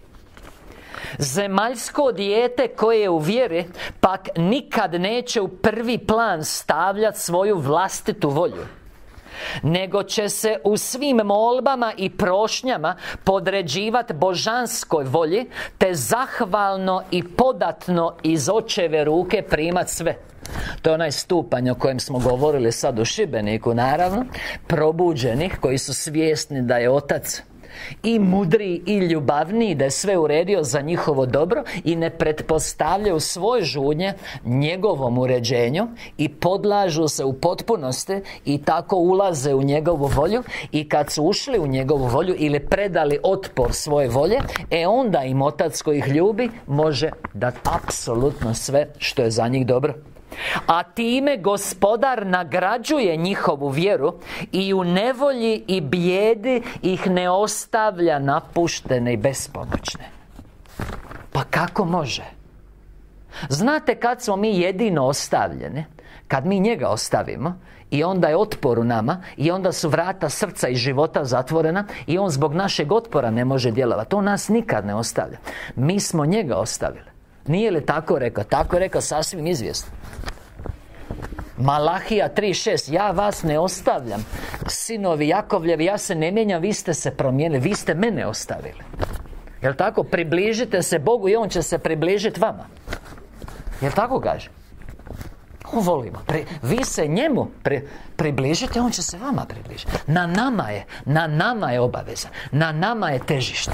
Zemaljsko dijete koje je u vjeri pak nikad neće u prvi plan stavljati svoju vlastitu volju, nego će se u svim molbama i prošnjama podređivati božanskoj volji, te zahvalno i podatno iz očeve ruke primat sve. To je onaj stupanj o kojem smo govorili sad u Šibeniku, naravno, probuđenih koji su svjesni da je Otac i mudriji i ljubavniji, da je sve uredio za njihovo dobro i ne pretpostavljaju svoje žudnje njegovom uređenju i podlažu se u potpunosti i tako ulaze u njegovu volju. I kad su ušli u njegovu volju ili predali otpor svoje volje, e onda im Otac koji ih ljubi može dati apsolutno sve što je za njih dobro. A time Gospodar nagrađuje njihovu vjeru i u nevolji i bijedi ih ne ostavlja napuštene i bespomoćne. Pa kako može? Znate kad smo mi jedino ostavljeni? Kad mi njega ostavimo i onda je otpor u nama, i onda su vrata srca i života zatvorena, i on zbog našeg otpora ne može djelovati. On nas nikad ne ostavlja. Mi smo njega ostavili. Nije li tako rekao? Tako je rekao sasvim izvjesno. Malahija tri šest, ja vas ne ostavljam, sinovi Jakovljevi, ja se ne mijenjam, vi ste se promijenili, vi ste mene ostavili. Jel' tako? Približite se Bogu i On će se približiti vama. Jel' tako kaže? On volimo. Pri, vi se njemu pri, približite, On će se vama približiti. Na nama je, na nama je obaveza, na nama je težište.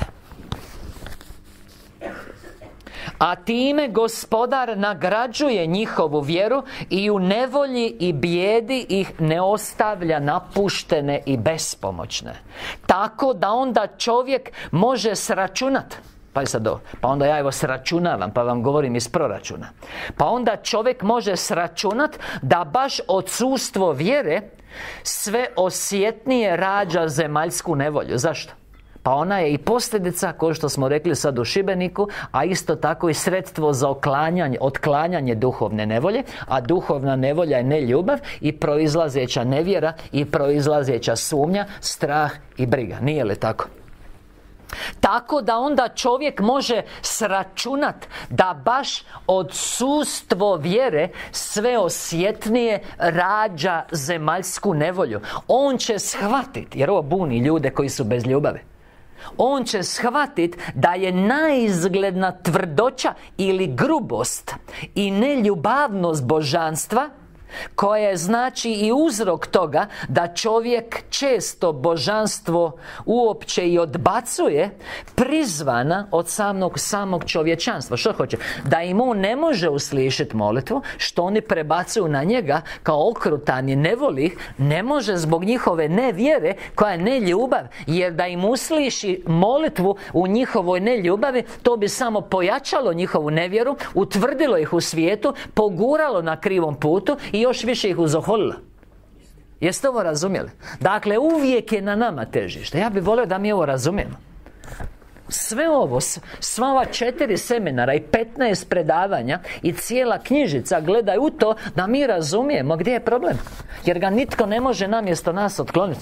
A time Gospodar nagrađuje njihovu vjeru i u nevolji i bijedi ih ne ostavlja napuštene i bespomoćne. Tako da onda čovjek može sračunat. Pa sad ovo, pa onda ja evo sračunavam, pa vam govorim iz proračuna. Pa onda čovjek može sračunat da baš odsustvo vjere sve osjetnije rađa zemaljsku nevolju. Zašto? Pa ona je i posljedica, kao što smo rekli sad u Šibeniku, a isto tako i sredstvo za oklanjanje, otklanjanje duhovne nevolje, a duhovna nevolja je neljubav i proizlazeća nevjera i proizlazeća sumnja, strah i briga. Nije li tako? Tako da onda čovjek može sračunat da baš odsustvo vjere sve osjetnije rađa zemaljsku nevolju. On će shvatiti, jer ovo buni ljude koji su bez ljubavi, on će shvatiti da je naizgledna tvrdoća ili grubost i neljubavnost božanstva, koja je znači i uzrok toga da čovjek često božanstvo uopće i odbacuje, prizvana od samog, samog čovječanstva. Što hoće? Da im on ne može uslišiti molitvu, što oni prebacuju na njega kao okrutan i ne voli ih, ne može zbog njihove nevjere koja je neljubav, jer da im usliši molitvu u njihovoj neljubavi, to bi samo pojačalo njihovu nevjeru, utvrdilo ih u svijetu, poguralo na krivom putu i još više ih uzoholila. Jeste ovo razumjeli? Dakle, uvijek je na nama težište. Ja bih volio da mi ovo razumijemo. Sve ovo, sva ova četiri seminara i petnaest predavanja i cijela knjižica gledaju u to da mi razumijemo gdje je problem. Jer ga nitko ne može namjesto nas otkloniti.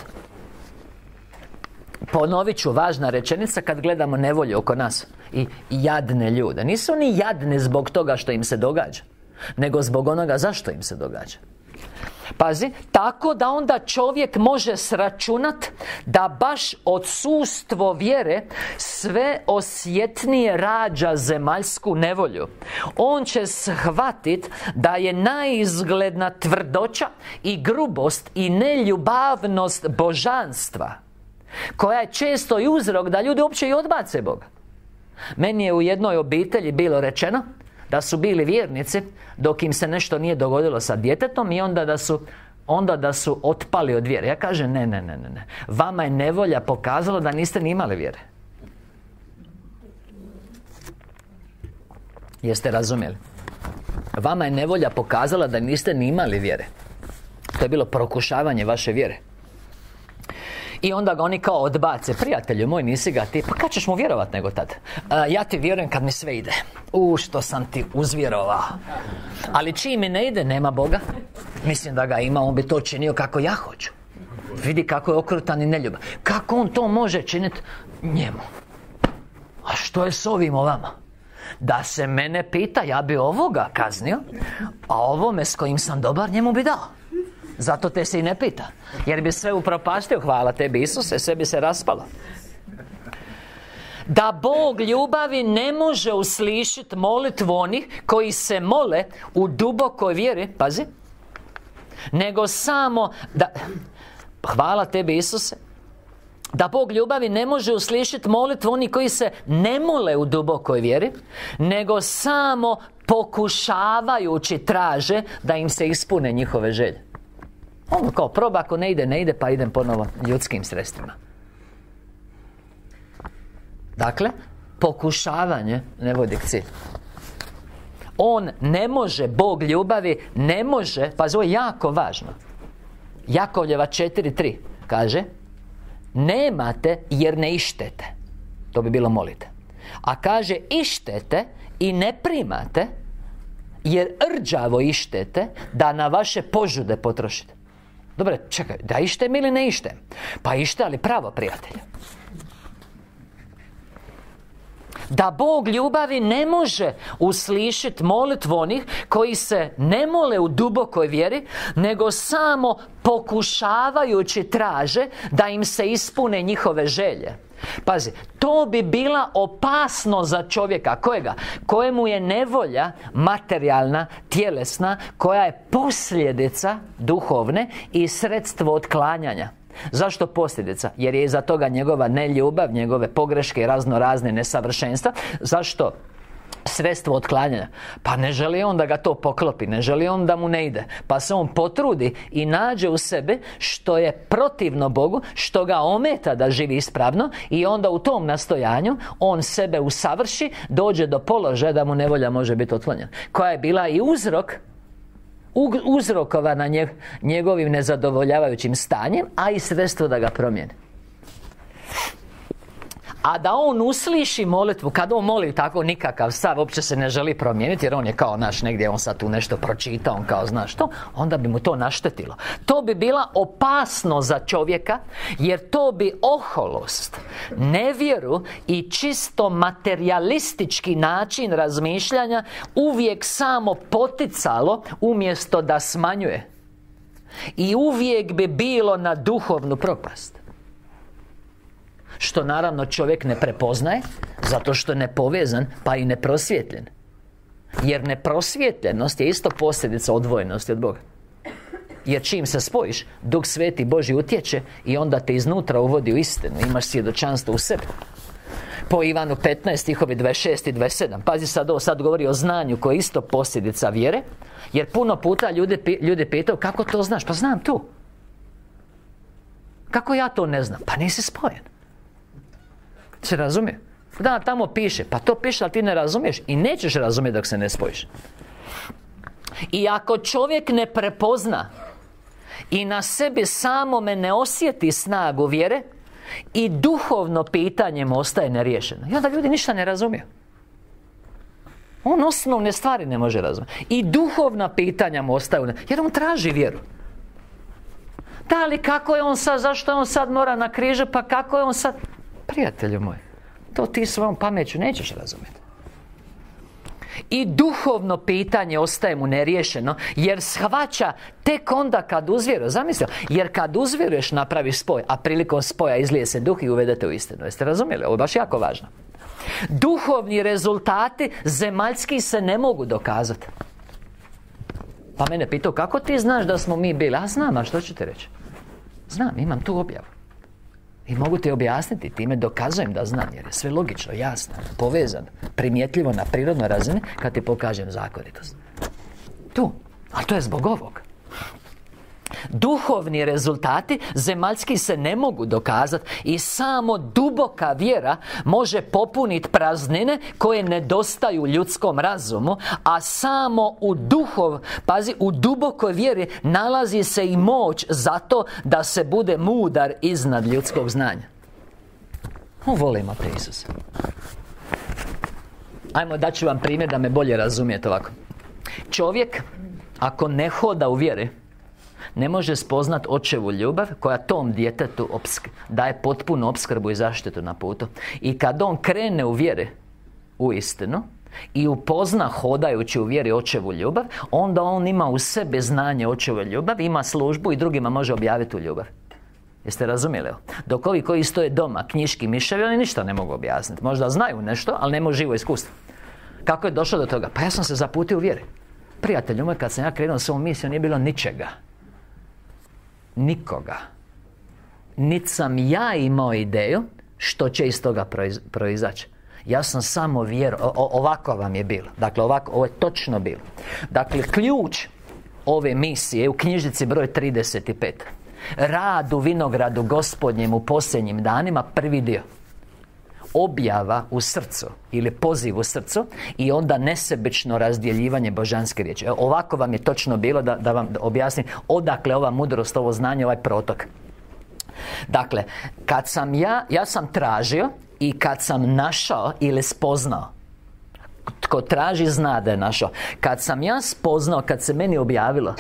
Ponovit ću, važna rečenica kad gledamo nevolju oko nas i jadne ljude. Nisu oni jadni zbog toga što im se događa, nego zbog onoga zašto im se događa. Pazi, tako da onda čovjek može sračunat da baš odsustvo vjere sve osjetnije rađa zemaljsku nevolju. On će shvatit da je naizgledna tvrdoća i grubost i neljubavnost božanstva, koja je često i uzrok da ljudi uopće i odbace Boga. Meni je u jednoj obitelji bilo rečeno da su bili vjernici dok im se nešto nije dogodilo sa djetetom i onda da su onda da su otpali od vjere. Ja kažem ne, ne, ne, ne. Vama je nevolja pokazala da niste ni imali vjere. Jeste razumjeli? Vama je nevolja pokazala da niste ni imali vjere. To je bilo prokušavanje vaše vjere. I onda ga oni kao odbace. Prijatelju moj, nisi ga ti. Pa kad ćeš mu vjerovat nego tad? A, ja ti vjerujem kad mi sve ide. U, što sam ti uzvjerovao. Ali čim mi ne ide, nema Boga. Mislim da ga ima, on bi to činio kako ja hoću. Vidi kako je okrutan i neljubav. Kako on to može činiti njemu? A što je s ovim ovama? Da se mene pita, ja bi ovoga kaznio, a ovome s kojim sam dobar, njemu bi dao. Zato te se i ne pita. Jer bi sve upropastio, hvala tebi Isuse, sve bi se raspalo. Da Bog ljubavi ne može uslišiti molitvu onih koji se mole u dubokoj vjeri, pazi, nego samo da, hvala tebi Isuse, da Bog ljubavi ne može uslišiti molitvu onih koji se ne mole u dubokoj vjeri, nego samo pokušavajući traže da im se ispune njihove želje. Ono kao proba, ako ne ide, ne ide, pa idem ponovo ljudskim sredstvima. Dakle, pokušavanje ne vodi k cilju. On ne može, Bog ljubavi ne može, pa ovo je jako važno. Jakovljeva četiri tri kaže: nemate jer ne ištete. To bi bilo molite. A kaže ištete i ne primate jer rđavo ištete da na vaše požude potrošite. Dobre, čekaj, da ištem ili ne ištem? Pa ište, ali pravo, prijatelju. Da Bog ljubavi ne može uslišiti molitvu onih koji se ne mole u dubokoj vjeri, nego samo pokušavajući traže da im se ispune njihove želje. Pazi, to bi bila opasno za čovjeka. Kojega? Kojemu je nevolja materijalna, tjelesna, koja je posljedica duhovne i sredstvo otklanjanja. Zašto posljedica? Jer je iza toga njegova neljubav, njegove pogreške i razno razne nesavršenstva. Zašto sredstvo otklanjanja? Pa ne želi on da ga to poklopi, ne želi on da mu ne ide. Pa se on potrudi i nađe u sebe što je protivno Bogu, što ga ometa da živi ispravno, i onda u tom nastojanju on sebe usavrši, dođe do položaja da mu nevolja može biti otklonjena, koja je bila i uzrok uzrokovana njegovim nezadovoljavajućim stanjem, a i sredstvo da ga promijeni. A da on usliši molitvu, kad on moli tako nikakav stav, uopće se ne želi promijeniti, jer on je kao naš negdje, on sad tu nešto pročita, on kao zna što, onda bi mu to naštetilo. To bi bila opasno za čovjeka, jer to bi oholost, nevjeru i čisto materijalistički način razmišljanja uvijek samo poticalo umjesto da smanjuje. I uvijek bi bilo na duhovnu propast. Što naravno čovjek ne prepoznaje, zato što je nepovezan, pa i neprosvjetljen. Jer neprosvjetljenost je isto posljedica odvojenosti od Boga. Jer čim se spojiš, Duh Sveti Božji utječe i onda te iznutra uvodi u istinu. Imaš svjedočanstvo u sebi. Po Ivanu petnaest, stihovi dvadeset šest i dvadeset sedam. Pazi sad ovo, sad govori o znanju koje je isto posljedica vjere. Jer puno puta ljudi, ljudi pitaju, kako to znaš? Pa znam tu. Kako ja to ne znam? Pa nisi spojen. Se razumije? Da, tamo piše. Pa to piše, ali ti ne razumiješ. I nećeš razumjeti dok se ne spojiš. I ako čovjek ne prepozna i na sebi samome ne osjeti snagu vjere, i duhovno pitanje mu ostaje neriješeno. I onda ljudi ništa ne razumiju. On osnovne stvari ne može razumjeti. I duhovna pitanja mu ostaju, jer on traži vjeru. Da li kako je on sad, zašto je on sad mora na križu, pa kako je on sad... Prijatelju moj, to ti svojom pameću nećeš razumjeti. I duhovno pitanje ostaje mu neriješeno, jer shvaća tek onda kad uzvjeruje. Zamislio, jer kad uzvjeruješ napraviš spoj, a prilikom spoja izlije se duh i uvedete u istinu. Jeste razumjeli? Ovo je baš jako važno. Duhovni rezultati zemaljski se ne mogu dokazati. Pa mene pitao, kako ti znaš da smo mi bili? A znam, a što ću ti reći? Znam, imam tu objavu. I mogu ti objasniti, time dokazujem da znam, jer je sve logično, jasno, povezano, primjetljivo na prirodnoj razini, kad ti pokažem zakonitost. Tu, ali to je zbog ovog. Duhovni rezultati zemaljski se ne mogu dokazati i samo duboka vjera može popuniti praznine koje nedostaju ljudskom razumu, a samo u duhov, pazi, u dubokoj vjeri nalazi se i moć za to da se bude mudar iznad ljudskog znanja. O, volimo te Isusa. Ajmo, daću vam primjer da me bolje razumijete ovako. Čovjek, ako ne hoda u vjeri, ne može spoznat očevu ljubav koja tom djetetu opsk- daje potpunu opskrbu i zaštitu na putu. I kad on krene u vjeri u istinu i upozna hodajući u vjeri očevu ljubav, onda on ima u sebi znanje očeve ljubavi, ima službu i drugima može objaviti tu ljubav. Jeste razumjeli? Dok ovi koji stoje doma, knjiški miševi, oni ništa ne mogu objasniti. Možda znaju nešto, ali nemaju živo iskustvo. Kako je došlo do toga? Pa ja sam se zaputio u vjeri. Prijatelju moj, kad sam ja krenuo s ovom misijom, nije bilo ničega. Nikoga. Niti sam ja imao ideju što će iz toga proiz- proizaći. Ja sam samo vjerovao. Ovako vam je bilo. Dakle, ovako, ovo je točno bilo. Dakle, ključ ove misije u knjižici broj trideset pet. Rad u vinogradu Gospodnjem u posljednjim danima, prvi dio. Objava u srcu ili poziv u srcu i onda nesebično razdjeljivanje božanske riječi. Evo, ovako vam je točno bilo da, da vam objasnim odakle ova mudrost, ovo znanje, ovaj protok. Dakle, kad sam ja, ja sam tražio i kad sam našao ili spoznao. Tko traži zna da je našao. Kad sam ja spoznao, kad se meni objavilo,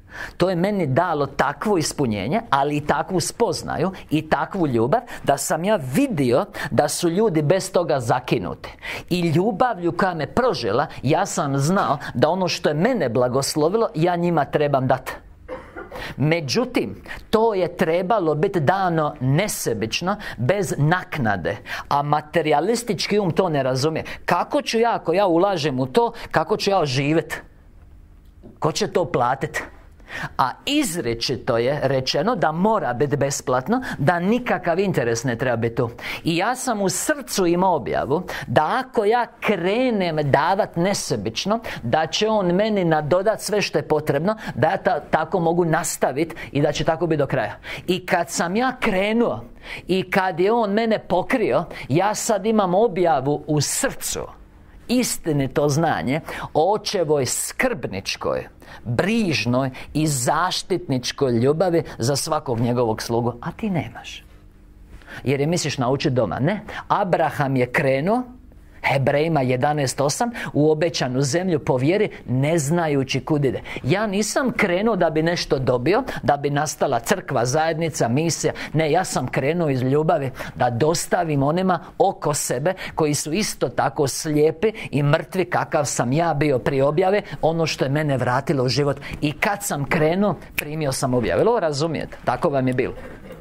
To je meni dalo takvo ispunjenje, ali i takvu spoznaju i takvu ljubav, da sam ja vidio da su ljudi bez toga zakinuti. I ljubavlju koja me prožela, ja sam znao da ono što je mene blagoslovilo, ja njima trebam dati. Međutim, to je trebalo biti dano nesebično, bez naknade. A materijalistički um to ne razumije. Kako ću ja, ako ja ulažem u to, kako ću ja živjeti? Ko će to platiti? A izričito je rečeno da mora biti besplatno, da nikakav interes ne treba biti tu. I ja sam u srcu imao objavu da ako ja krenem davat nesebično, da će On meni nadodat sve što je potrebno, da ja ta, tako mogu nastaviti i da će tako biti do kraja. I kad sam ja krenuo i kad je On mene pokrio, ja sad imam objavu u srcu, istinito znanje o Očevoj skrbničkoj, brižnoj i zaštitničkoj ljubavi za svakog njegovog slugu. A ti nemaš. Jer je misliš naučiti doma. Ne. Abraham je krenuo, Hebrejima jedanaest osam, u obećanu zemlju po vjeri, ne znajući kud ide. Ja nisam krenuo da bi nešto dobio, da bi nastala crkva, zajednica, misija. Ne, ja sam krenuo iz ljubavi da dostavim onima oko sebe koji su isto tako slijepi i mrtvi kakav sam ja bio prije objave, ono što je mene vratilo u život. I kad sam krenuo, primio sam objavu. Ovo razumijete? Tako vam je bilo.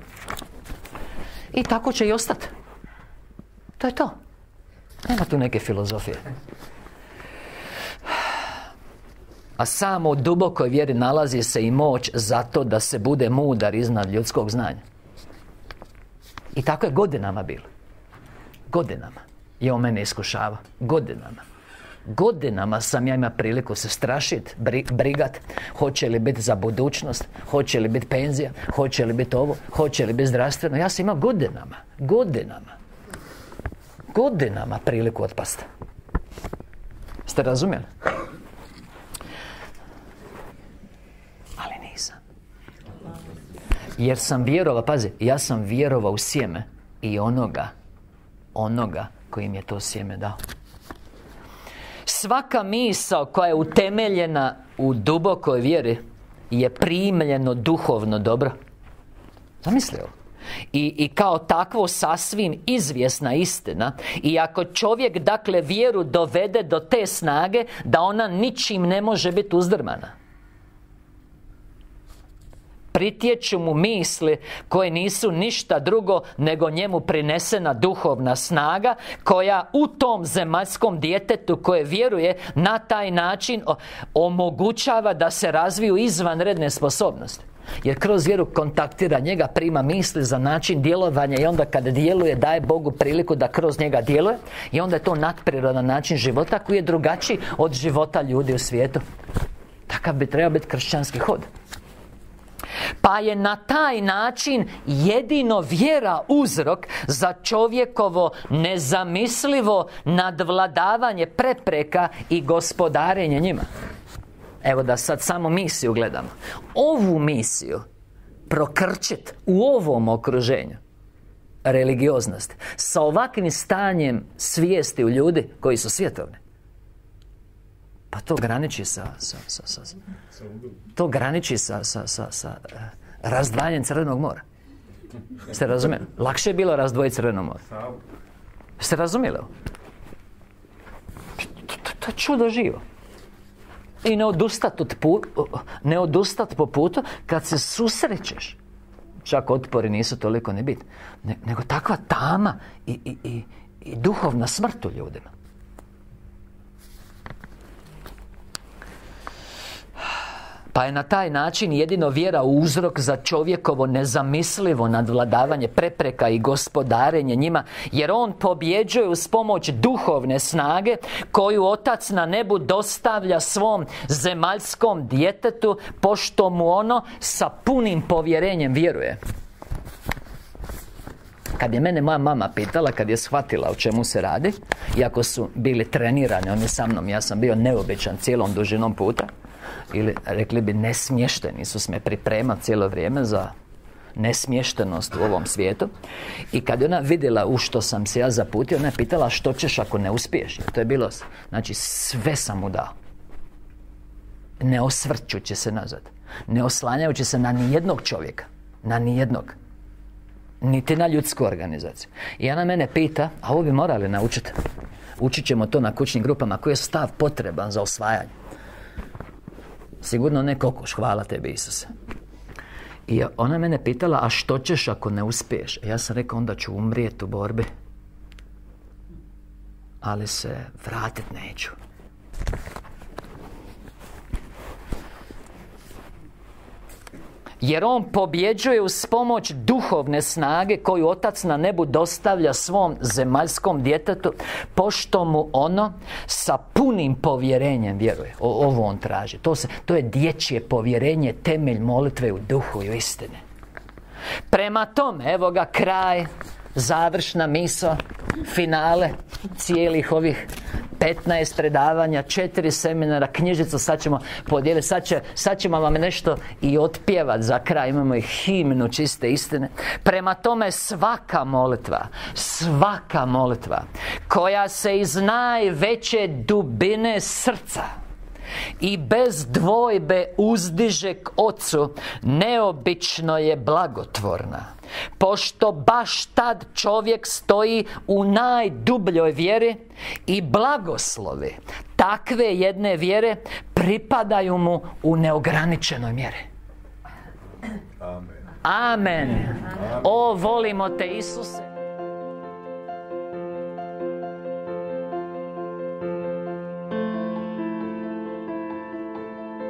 I tako će i ostati. To je to. Nema tu neke filozofije. A samo u dubokoj vjeri nalazi se i moć za to da se bude mudar iznad ljudskog znanja. I tako je godinama bilo. Godinama je on mene iskušava. Godinama. Godinama sam ja imao priliku se strašiti, brigat. Hoće li biti za budućnost? Hoće li biti penzija? Hoće li biti ovo? Hoće li biti zdravstveno? Ja sam imao godinama. Godinama. Godinama priliku otpasta. Ste razumjeli? Ali nisam. Jer sam vjerovao, pazi, ja sam vjerovao u sjeme i onoga, onoga koji mi je to sjeme dao. Svaka misao koja je utemeljena u dubokoj vjeri je primljeno duhovno dobro. Zamisli ovo. I, I kao takvo sasvim izvjesna istina. I ako čovjek dakle vjeru dovede do te snage da ona ničim ne može biti uzdrmana, pritječu mu misli koje nisu ništa drugo nego njemu prinesena duhovna snaga koja u tom zemaljskom djetetu koje vjeruje na taj način omogućava da se razviju izvanredne sposobnosti. Jer kroz vjeru kontaktira njega, prima misli za način djelovanja i onda kada djeluje daje Bogu priliku da kroz njega djeluje i onda je to nadprirodan način života koji je drugačiji od života ljudi u svijetu. Takav bi trebao biti kršćanski hod. Pa je na taj način jedino vjera uzrok za čovjekovo nezamislivo nadvladavanje prepreka i gospodarenje njima. Evo da sad samo misiju gledamo. Ovu misiju prokrčit u ovom okruženju religioznosti sa ovakvim stanjem svijesti u ljudi koji su svjetovni, pa to graniči sa, sa, sa, sa, sa to graniči sa, sa, sa, sa razdvajanjem Crvenog mora. Ste razumjeli? Lakše je bilo razdvojiti Crveno more. Ste razumjeli? To, to, to je čudo živo. I ne odustati od put, ne odustati po putu kad se susrećeš. Čak otpori nisu toliko ni bitni, ne, nego takva tama i, i, i, i duhovna smrt u ljudima. Pa je na taj način jedino vjera uzrok za čovjekovo nezamislivo nadvladavanje prepreka i gospodarenje njima, jer on pobjeđuje uz pomoć duhovne snage koju Otac na nebu dostavlja svom zemaljskom djetetu, pošto mu ono sa punim povjerenjem vjeruje. Kad je mene moja mama pitala, kad je shvatila o čemu se radi, iako su bili trenirani oni sa mnom, ja sam bio neobičan cijelom dužinom puta, ili rekli bi nesmješteni su me pripremati cijelo vrijeme za nesmještenost u ovom svijetu. I kad je ona vidjela u što sam se ja zaputio, ona je pitala što ćeš ako ne uspiješ. To je bilo, znači sve sam mu dao, ne osvrćući se nazad. Ne oslanjajući se na nijednog čovjeka. Na nijednog. Niti na ljudsku organizaciju. I ona mene pita, a ovo bi morali naučiti. Učit ćemo to na kućnim grupama. Koji je stav potreban za osvajanje? Sigurno ne kokoš, hvala tebi Isuse. I ona mene pitala, a što ćeš ako ne uspiješ? Ja sam rekao, onda ću umrijeti u borbi, ali se vratit neću. Jer on pobjeđuje uz pomoć duhovne snage koju Otac na nebu dostavlja svom zemaljskom djetetu, pošto mu ono sa punim povjerenjem vjeruje. O, ovo on traži. To, se, to je dječje povjerenje, temelj molitve u duhu i u istini. Prema tome, evo ga kraj, završna misao, finale cijelih ovih petnaest predavanja, četiri seminara, knjižicu, sad ćemo podijeliti, sad, će, sad ćemo vam nešto i otpjevat za kraj, imamo i himnu Čiste Istine. Prema tome, svaka molitva, svaka molitva koja se iz najveće dubine srca i bez dvojbe uzdiže k Ocu, neobično je blagotvorna, pošto baš tad čovjek stoji u najdubljoj vjeri i blagoslovi takve jedne vjere pripadaju mu u neograničenoj mjeri. Amen. Amen. O, volimo te Isuse.